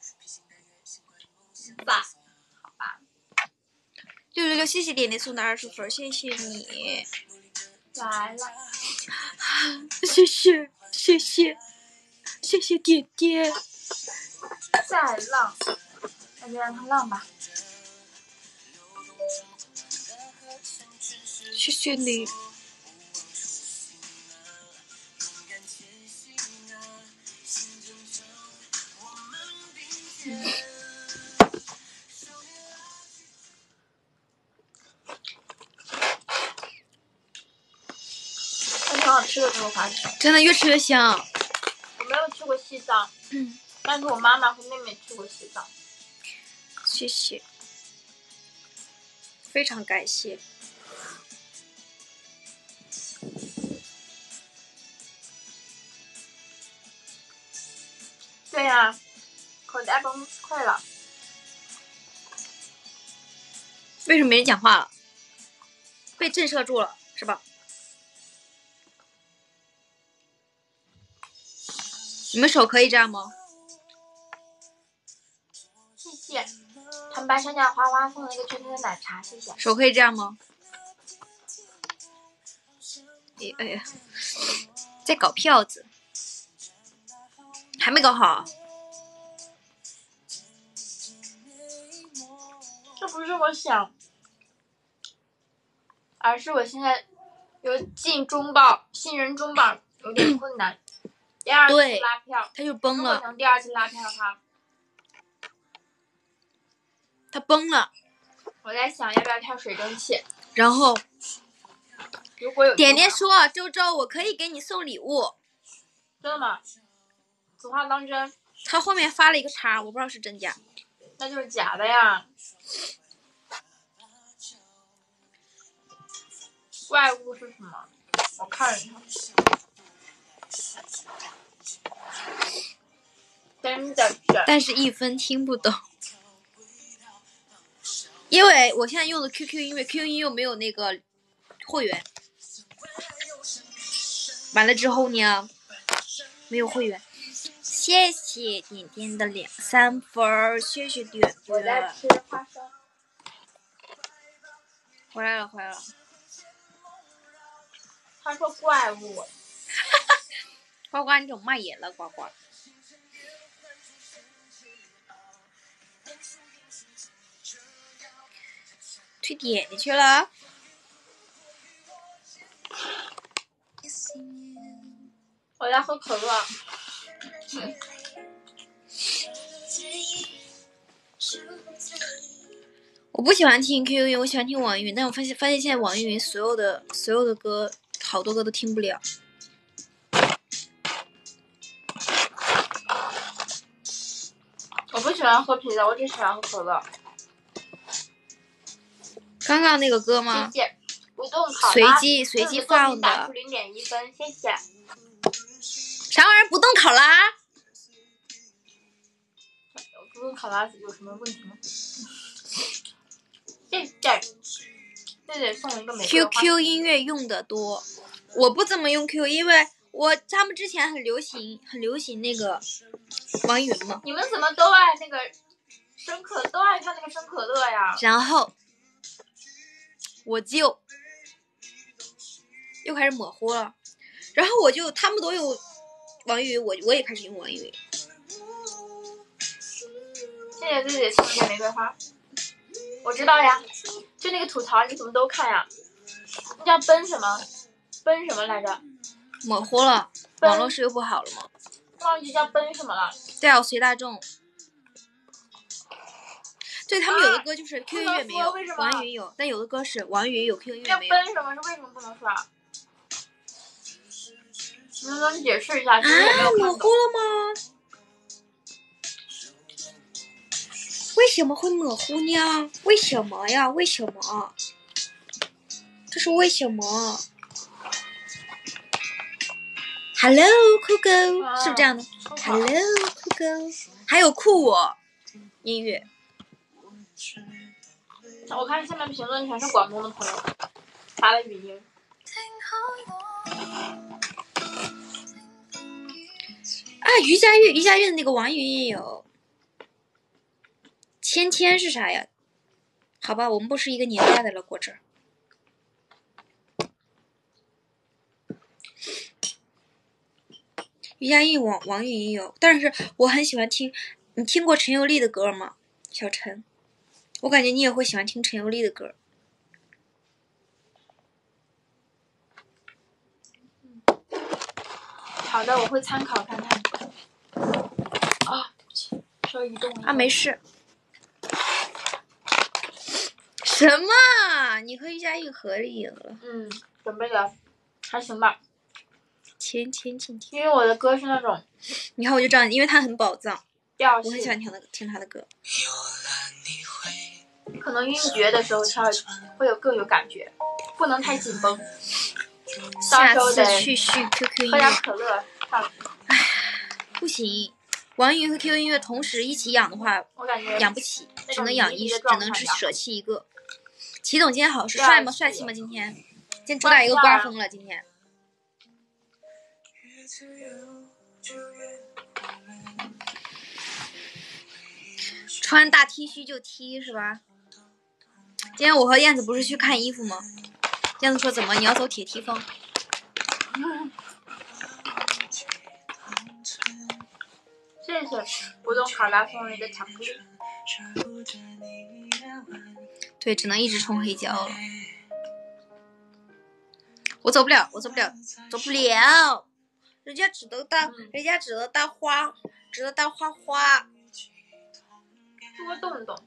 吧，好吧， 666，谢谢点点送的20份，谢谢你， 来了， 谢谢谢谢谢谢点点， 再浪，那就让他浪吧。 谢谢你。 还挺好吃的这个花生， 真的越吃越香。 我没有去过西藏，但是我妈妈和妹妹去过西藏。 谢谢，非常感谢。 对呀、口袋崩溃了。 为什么没人讲话了？被震慑住了，是吧？你们手可以这样吗？ 谢谢，长白山脚花花送了一个圈圈的奶茶，谢谢。 手可以这样吗？哎呀，在搞票子，还没搞好。 这不是我想，而是我现在有进中报，新人中报有点困难。第二次对拉票， 他就崩如果了， 能第二次拉票的话， 他崩了。 我在想要不要跳水蒸气。 然后如果有点点说， 说：“周周，我可以给你送礼物。 真的吗？此话当真？” 他后面发了一个叉，我不知道是真假。 那就是假的呀。怪物是什么？我看一看。真的是。 但是1分听不懂，因为我现在用的 QQ 音乐 ，QQ 音乐没有那个会员。完了之后呢，没有会员。谢谢点点的2、3分，谢谢点我在点。 吃花生。 回来了，回来了。 他说怪物。 呱呱，你怎么骂野了？呱呱。去点点去了。 我在喝可乐。 我不喜欢听 QQ 音乐，我喜欢听网易云，但我发现现在网易云所有的歌，好多歌都听不了。 我不喜欢喝啤酒，我只喜欢喝可乐。 刚刚那个歌吗？ 谢谢。不动考拉随机放的。 打出0.1分，谢谢。 啥玩意儿？不动考拉？ 不动考拉有什么问题吗？谢谢。谢谢送一个玫瑰花。 QQ 音乐用的多，我不怎么用 QQ， 因为他们之前很流行那个网易云嘛。 你们怎么都爱那个都爱看那个生可乐呀？ 然后我就又开始模糊了，然后他们都用网易云，我也开始用网易云。 谢谢自己送一个玫瑰花。我知道呀，就那个吐槽你怎么都看呀？那叫奔什么来着？ 模糊了，网络是又不好了吗？ 忘记叫奔什么了。 对啊，我随大众。对，他们有的歌就是 QQ 音乐没有，网易云有，但有的歌是网易云有 QQ 音乐没有。 奔什么是为什么不能说啊？你能不能解释一下？其实也没有看懂。 模糊了吗？为什么会模糊呢？为什么呀？为什么？这是为什么？ Hello 酷狗，是不是这样的？Hello 酷狗，还有酷我音乐。 我看下面评论全是广东的朋友发的语音。 啊，于佳玉的那个网语也有。芊芊是啥呀？好吧，我们不是一个年代的了，果汁。于佳玉网语也有，但是我很喜欢听。你听过陈友丽的歌吗？小陈，我感觉你也会喜欢听陈友丽的歌。 好的，我会参考看看。啊，对不起，稍移动一下。 啊，没事。什么？你和于佳玉合影了？ 准备的还行吧。 芊， 因为我的歌是那种， 你看我就知道，因为他很宝藏， 调我很喜欢听他的歌。 可能音绝的时候跳会更有感觉，不能太紧绷。 下次去续 QQ 音乐， 喝点可乐。 唉，不行，网易和 QQ 音乐同时一起养的话， 我感觉养不起，只能舍弃一个。齐总今天好是帅吗？帅气吗？今天主打一个刮风了，今天。穿大 T 恤就踢是吧？今天我和燕子不是去看衣服吗？燕子说怎么你要走铁梯风？ 谢谢不动卡拉送你的巧克力。 对，只能一直冲黑胶了。我走不了，人家只能当花，花。 多动动。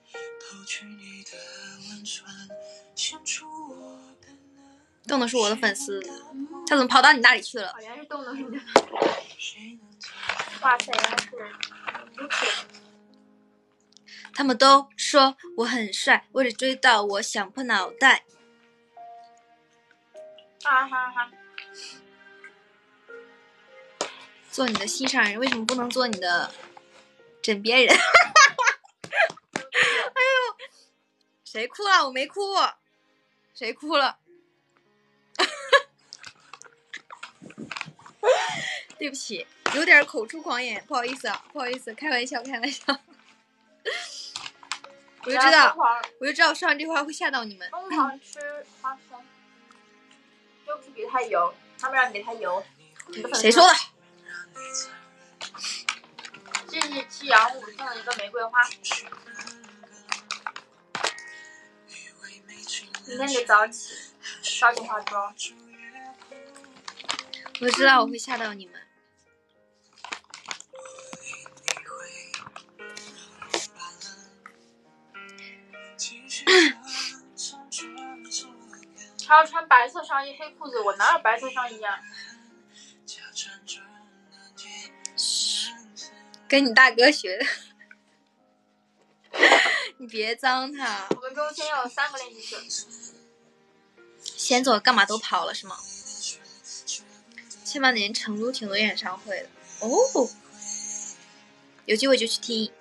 动的是我的粉丝，他怎么跑到你那里去了？ 原来是动的是你的。哇塞，原来是如此。 他们都说我很帅，为了追到我想破脑袋。 哈哈哈。 做你的心上人，为什么不能做你的枕边人？哎呦，谁哭了？我没哭。谁哭了？对不起，有点口出狂言，不好意思，开玩笑。我就知道说完这话会吓到你们。 疯狂吃花生，又不是给他油，他们让你给他油。 谁说的？ 这是7阳5送的一个玫瑰花。明天得早起化妆。 我知道我会吓到你们。 还要穿白色上衣黑裤子，我哪有白色上衣啊？ 跟你大哥学的。你别脏他。 我们中心有3个练习室。 先走干嘛都跑了是吗？前2年成都挺多演唱会的哦，有机会就去听。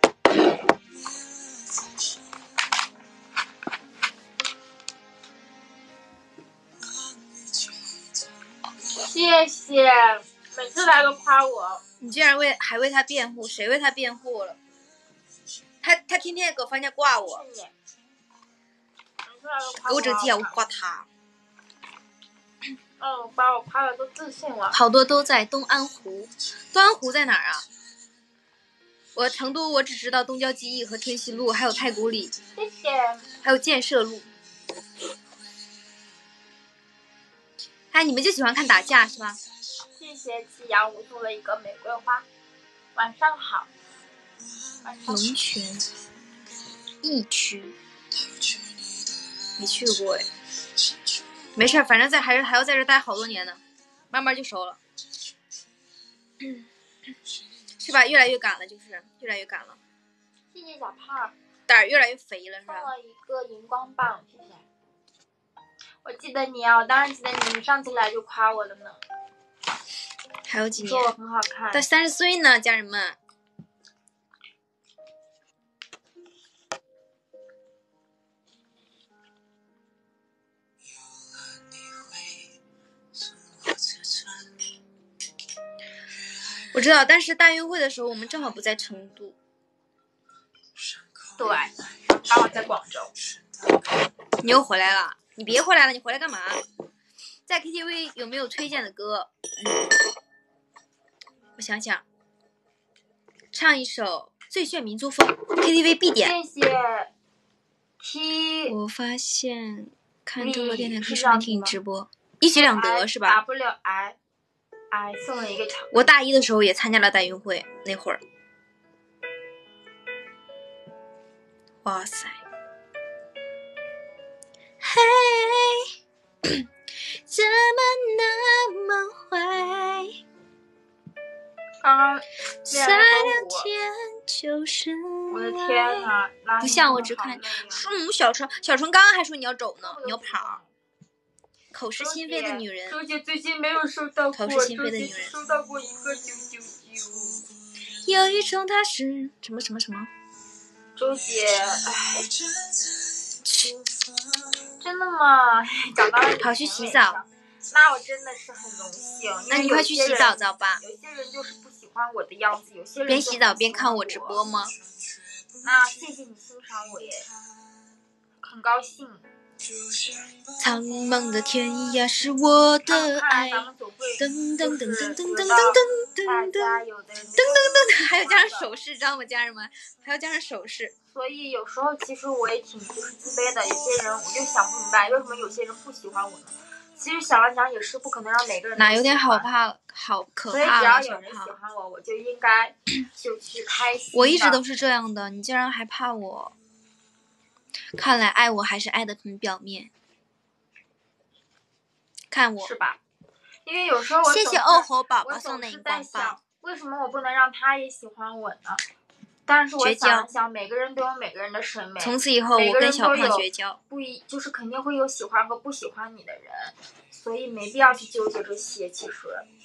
谢谢，每次来都夸我。 你居然还为他辩护？谁为他辩护了？他天天搁房间挂我。给我整急眼，我挂他。 把我夸的都自信了。 好多都在东安湖。东安湖在哪儿啊？我成都我只知道东郊记忆和天西路，还有太古里。 谢谢。 还有建设路。哎，你们就喜欢看打架是吧？ 谢谢7阳5送了一个玫瑰花。晚上好。 龙泉驿区没去过哎。没事，反正还要在这待好多年呢，慢慢就熟了。是吧？越来越赶了，就是越来越赶了。 谢谢小胖。 胆儿越来越肥了是吧？ 送了一个荧光棒，谢谢。我记得你啊，我当然记得你，你上次来就夸我了呢。 还有几年说我很好看。 到30岁呢，家人们。我知道，但是大运会的时候我们正好不在成都。 对，刚好在广州。 你又回来了？你别回来了，你回来干嘛？在 KTV 有没有推荐的歌？我想想，唱一首《最炫民族风》，KTV 必点。 谢谢 T。 我发现看中国电台可以是顺便听你直播，一举两得是吧？ WI 送了一个巧克力。 我大一的时候也参加了大运会，那会儿，哇塞！嘿，怎么那么坏？ 刚刚才2天就是我的天哪！ 不像我只看小纯刚刚还说你要走呢，你要跑。口是心非的女人。 周姐最近没有收到过， 口是心非的女人。 收到过一个999。 有一种它是什么什么什么？ 周姐，哎，真的吗？找到了。 跑去洗澡。 那我真的是很荣幸。 那你快去洗澡澡吧。 有些人就是不喜欢我的样子，有些人边洗澡边看我直播吗？ 那谢谢你欣赏我耶，很高兴。 苍茫的天涯是我的爱，噔噔噔噔噔噔噔噔噔噔噔，还有加上手势，知道吗，家人们？还要加上手势。 所以有时候其实我也挺就是自卑的，有些人我就想不明白，为什么有些人不喜欢我呢？其实想了想，也是不可能让每个人哪有点好怕，好可怕。 所以只要有人喜欢我，我就应该就去开心。 我一直都是这样的，你竟然还怕我？看来爱我还是爱的很表面。看我是吧？因为有时候我谢谢欧猴宝宝送的荧光棒。 为什么我不能让他也喜欢我呢？但是我想了想，每个人都有每个人的审美。 从此以后，我跟小胖绝交。 就是肯定会有喜欢和不喜欢你的人，所以没必要去纠结这些。其实，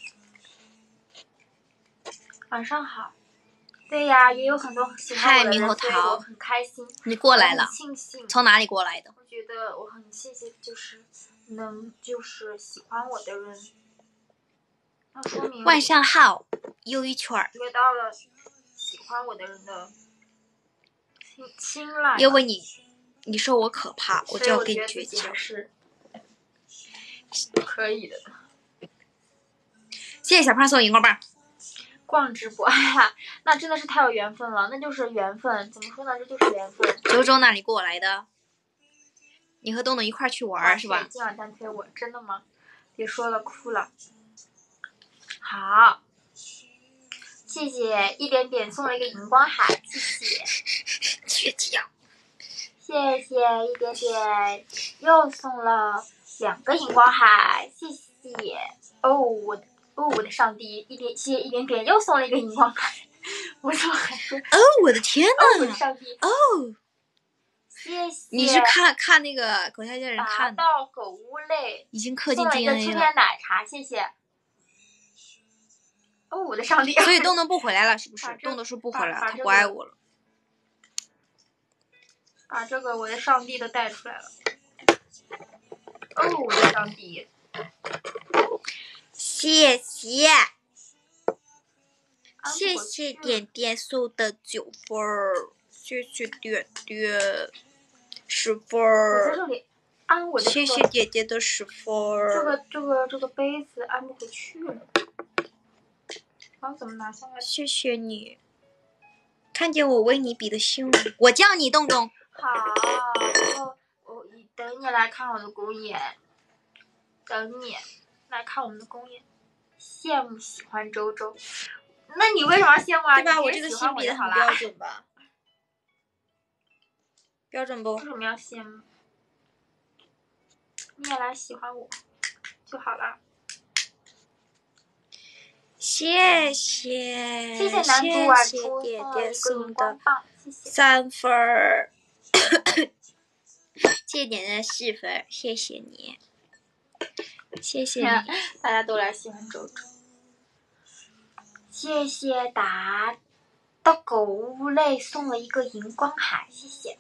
晚上好。对呀，也有很多喜欢我的人，所以我很开心。 你过来了？ 庆幸。 从哪里过来的？ 我觉得我很谢谢，就是就是喜欢我的人。那说明晚上好，又一圈儿。 得到了喜欢我的人的青睐。 因为你说我可怕，我就要跟你绝交。 是可以的。 谢谢小胖送荧光棒。 逛直播，哎呀，那真的是太有缘分了，那就是缘分。怎么说呢？这就是缘分。 周周那里过来的？你和东东一块去玩是吧？ 今晚单推我，真的吗？别说了，哭了。好，谢谢一点点送了一个荧光海，谢谢。 绝交。 谢谢一点点又送了2个荧光海，谢谢。我的上帝，谢谢一点点又送了一个荧光海，我怎么还说？ 我的天哪！ 我的上帝！谢谢。 你是看那个狗下家人看的？ 到狗屋类已经氪进 DNA 了。 送了一个春天奶茶，谢谢。我的上帝！ 所以东东不回来了，是不是？东东说不回来了，他不爱我了。 把这个我的上帝都带出来了。我的上帝！ 谢谢，谢谢点点送的9分儿，谢谢点点10分儿。 我在这里按我的。 谢谢点点的10分儿。 这个杯子按不回去了，然后怎么拿下来？ 谢谢你，看见我为你比的心，我叫你东东。 好，然后我等你来看我的公演，等你来看我们的公演。羡慕喜欢周周，那你为什么要羡慕啊？ 对吧？我这个心比的很标准吧？标准不？ 为什么要羡慕？你也来喜欢我就好了。 谢谢， 谢谢男主晚出点点送的 3 分儿，谢谢点点的4分，谢谢你，谢谢你， 大家都来喜欢周周。 谢谢达的狗屋类送了一个荧光海，谢谢。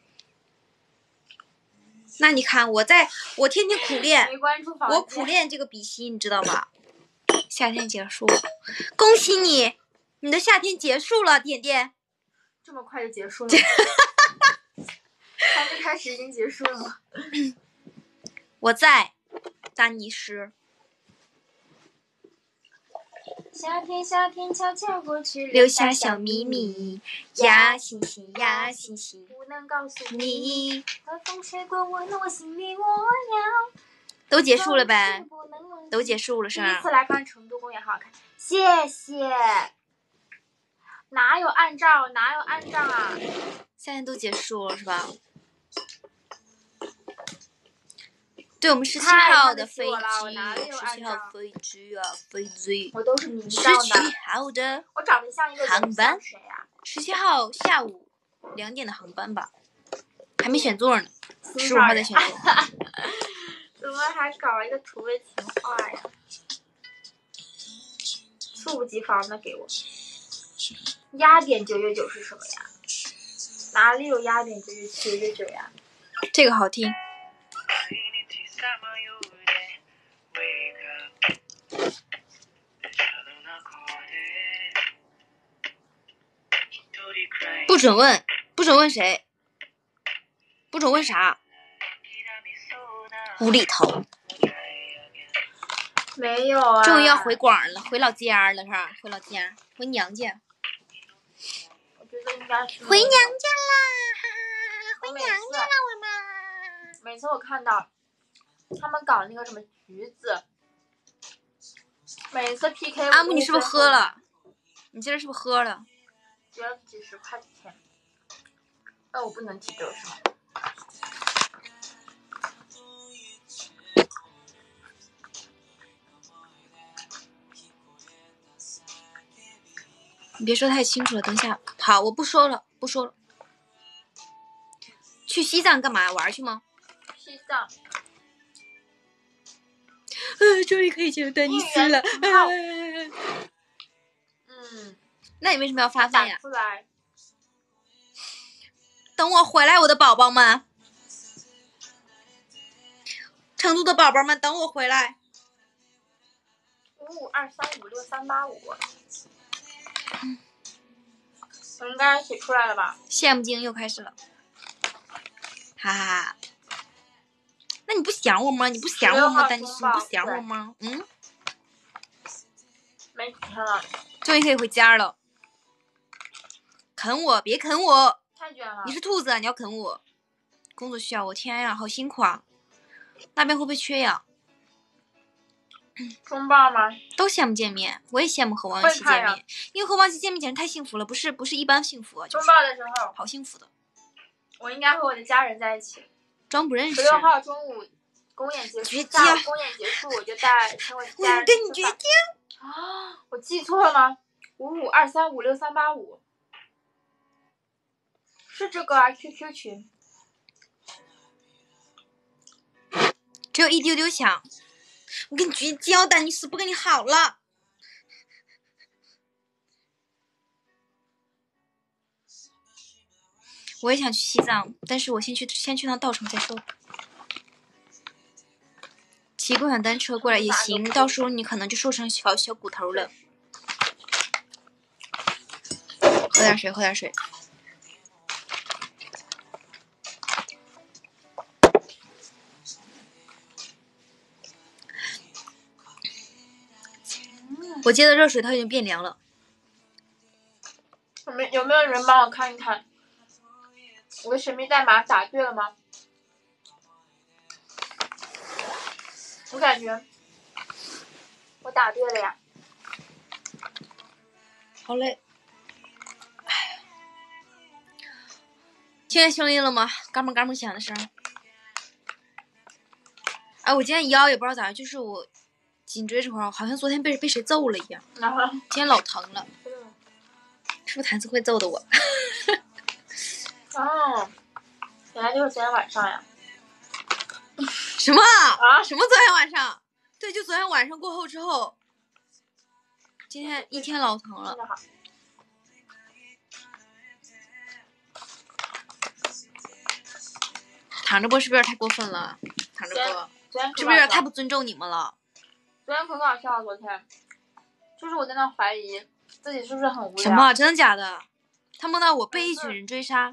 那你看我天天苦练， 没关注房间我苦练这个比心，你知道吧？夏天结束了，恭喜你，你的夏天结束了，点点。 这么快就结束了？还没开始已经结束了吗？ 我在丹尼斯。 夏天，夏天悄悄过去， 留下小秘密呀，星星呀，星星， 不能告诉你。 和风吹过我的心里，我要。 都结束了呗？都结束了是吧？ 第一次来看成都公园，好好看，谢谢。哪有按照？哪有按照啊？ 现在都结束了是吧？对，我们17号的飞机，17号飞机啊，飞机。 我都是明照的。 17号的我长得像一个航班。 谁呀 ？17号下午2点的航班吧，还没选座呢。15号再选座。 怎么还搞一个土味情话呀？猝不及防的给我。压点9月9是什么呀？哪里有压点9月9呀？ 这个好听。不准问，不准问谁，不准问啥。无厘头。 没有啊。 终于要回广了，回老家了是吧？回老家，回娘家。 我觉得应该是。 回娘家啦！回娘家了，我们。 每次我看到他们搞那个什么橘子，每次 PK。 阿木，你是不是喝了？你今儿是不是喝了？ 只要几10块钱。那我不能提这个是吗？ 你别说太清楚了，等一下。好，我不说了，不说了。去西藏干嘛？玩去吗？ 西藏。 终于可以见丹尼斯了。那你为什么要发饭呀？等我回来，我的宝宝们，成都的宝宝们，等我回来。 552356385。我应该写出来了吧？ 羡慕精又开始了，哈哈哈。那你不想我吗？你不想我吗？丹尼斯，你不想我吗？嗯。 没几天了。 终于可以回家了。啃我，别啃我！ 太卷了。 你是兔子啊，你要啃我。工作需要我，天呀，好辛苦啊！那边会不会缺氧？ 中报吗？ 都羡慕见面，我也羡慕和王一起见面，因为和王一起见面简直太幸福了，不是一般幸福啊， 中报的时候好幸福的。 我应该和我的家人在一起。 装不认识。 16号中午公演结束，下午公演结束我就带跟我家人。 我跟你绝交啊！我记错了吗？552356385。是这个啊 ，QQ 群。 只有一丢丢响。我跟你绝交，丹尼斯，不跟你好了。我也想去西藏，但是我先去趟稻城再说。骑共享单车过来也行，到时候你可能就瘦成小骨头了。喝点水，喝点水。我接的热水它已经变凉了。 有没有人帮我看一看，我的神秘代码打对了吗？我感觉我打对了呀。 好嘞。听见声音了吗？嘎嘣嘎嘣响的声。哎，我今天腰也不知道咋，就是我颈椎这块好像昨天被谁揍了一样。今天老疼了。是不是谭子慧揍的我？ 哦，原来就是昨天晚上呀。 什么啊？什么昨天晚上？对，就昨天晚上过后之后， 今天一天老疼了。躺着播是不是有点太过分了？躺着播是不是有点太不尊重你们了？ 昨天可搞笑了，昨天就是我在那怀疑自己是不是很无聊。 什么？真的假的？他梦到我被一群人追杀。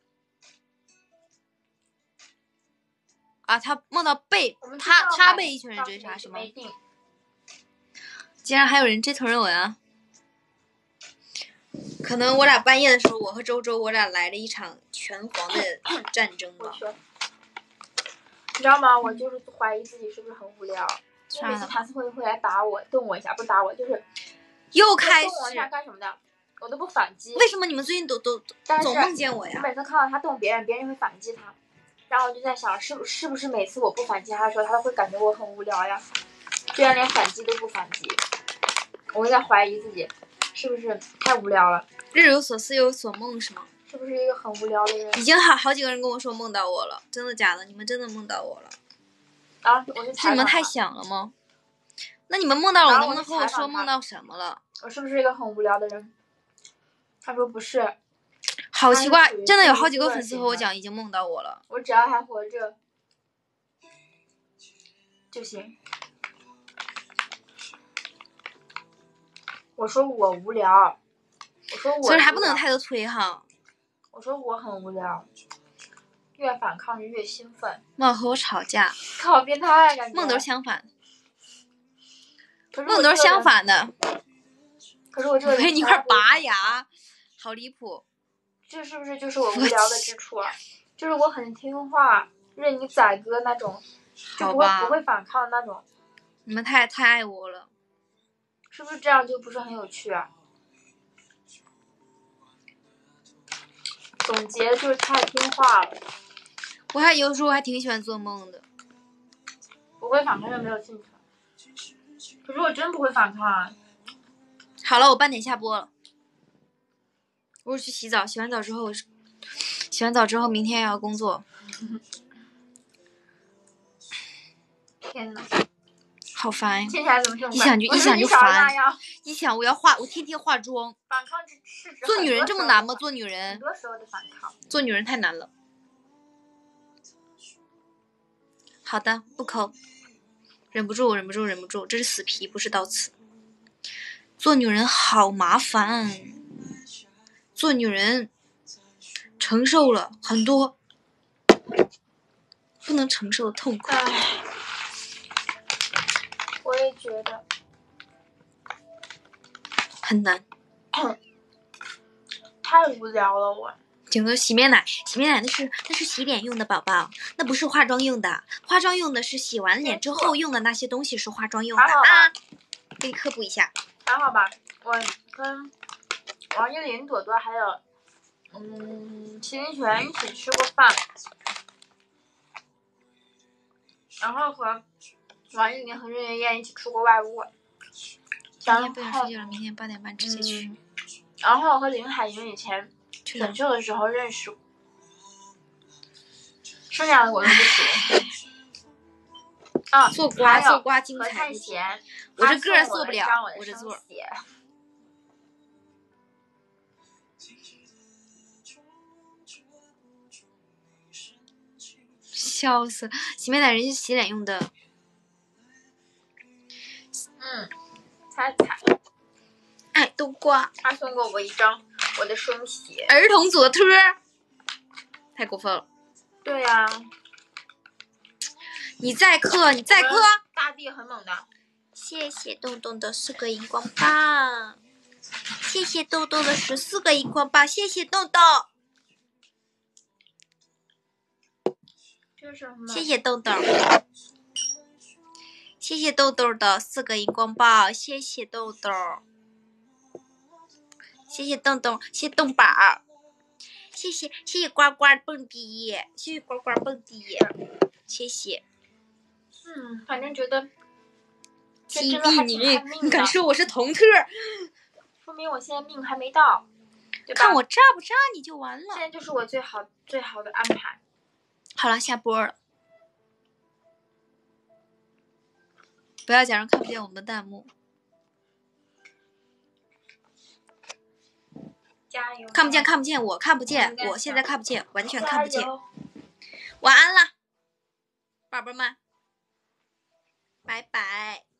啊，他梦到他被一群人追杀是吗？竟然还有人这层人文啊！可能我俩半夜的时候，我和周周我俩来了一场拳皇的战争吧。 你知道吗？我就是怀疑自己是不是很无聊。因为每次谭思慧会来打我，动我一下，不打我就是又开始动我一下干什么的，我都不反击。 为什么你们最近都总梦见我呀？ 我每次看到他动别人，别人会反击他，然后我就在想，是不是每次我不反击他的时候，他都会感觉我很无聊呀？居然连反击都不反击，我在怀疑自己是不是太无聊了。 日有所思，夜有所梦是吗？ 是不是一个很无聊的人？ 已经好几个人跟我说梦到我了，真的假的？你们真的梦到我了？ 啊，我就是你们太想了吗？那你们梦到了，能不能和我说梦到什么了？ 我是不是一个很无聊的人？他说不是。 好奇怪，真的有好几个粉丝和我讲已经梦到我了。 我只要还活着就行。我说我无聊，我说我所以还不能太多催哈。 我说我很无聊，越反抗就越兴奋。 梦和我吵架， 好变态感觉。 梦都是相反，梦都是相反的。 可是我这个人陪你一块拔牙，好离谱。 这是不是就是我无聊的之处啊？就是我很听话，任你宰割那种，就不会反抗那种。 你们太爱我了。 是不是这样就不是很有趣啊？总结就是太听话了。 我还有时候还挺喜欢做梦的。 不会反抗就没有兴趣。可是我真不会反抗啊。 好了，我8点下播了。我去洗澡，洗完澡之后明天要工作。 天哪！ 好烦呀！ 听起来怎么这么一想就烦，一想我天天化妆。 反抗是做女人这么难吗？做女人很多时候的反抗， 做女人太难了。好的，不抠，忍不住，这是死皮，不是刀刺。做女人好麻烦，做女人承受了很多不能承受的痛苦。 我也觉得很难， 太无聊了我。 整个洗面奶那是洗脸用的，宝宝，那不是化妆用的。化妆用的是洗完脸之后用的那些东西是化妆用的啊。给你科普一下。 还好吧，我跟王一林、朵朵还有麒麟泉一起吃过饭，然后和王一林和任妍妍一起出过外务。 今天不想睡觉了，明天8点半直接去。 然后和林海云以前选秀的时候认识，剩下的我都不行。啊， 做瓜精彩。 太闲， 我这个做不了，我这做。笑死！洗面奶人是洗脸用的。 猜。 爱冬瓜。 他送过我一张我的双鞋。 儿童左托，太过分了。 对呀。 你再磕。 大地很猛的。 谢谢洞洞的4个荧光棒，谢谢豆豆的14个荧光棒，谢谢豆豆。 这是什么？ 谢谢豆豆。谢谢豆豆的4个荧光棒，谢谢豆豆。谢谢洞洞，谢谢洞宝，谢谢呱呱蹦迪，谢谢呱呱蹦迪，谢谢。 反正觉得击毙你敢说我是同特？ 说明我现在命还没到，对吧？ 看我炸不炸你就完了。 现在就是我最好的安排。 好了，下播了。不要假装看不见我们的弹幕。 加油！ 看不见，看不见，我看不见，我现在看不见，完全看不见。晚安了，宝贝们，拜拜。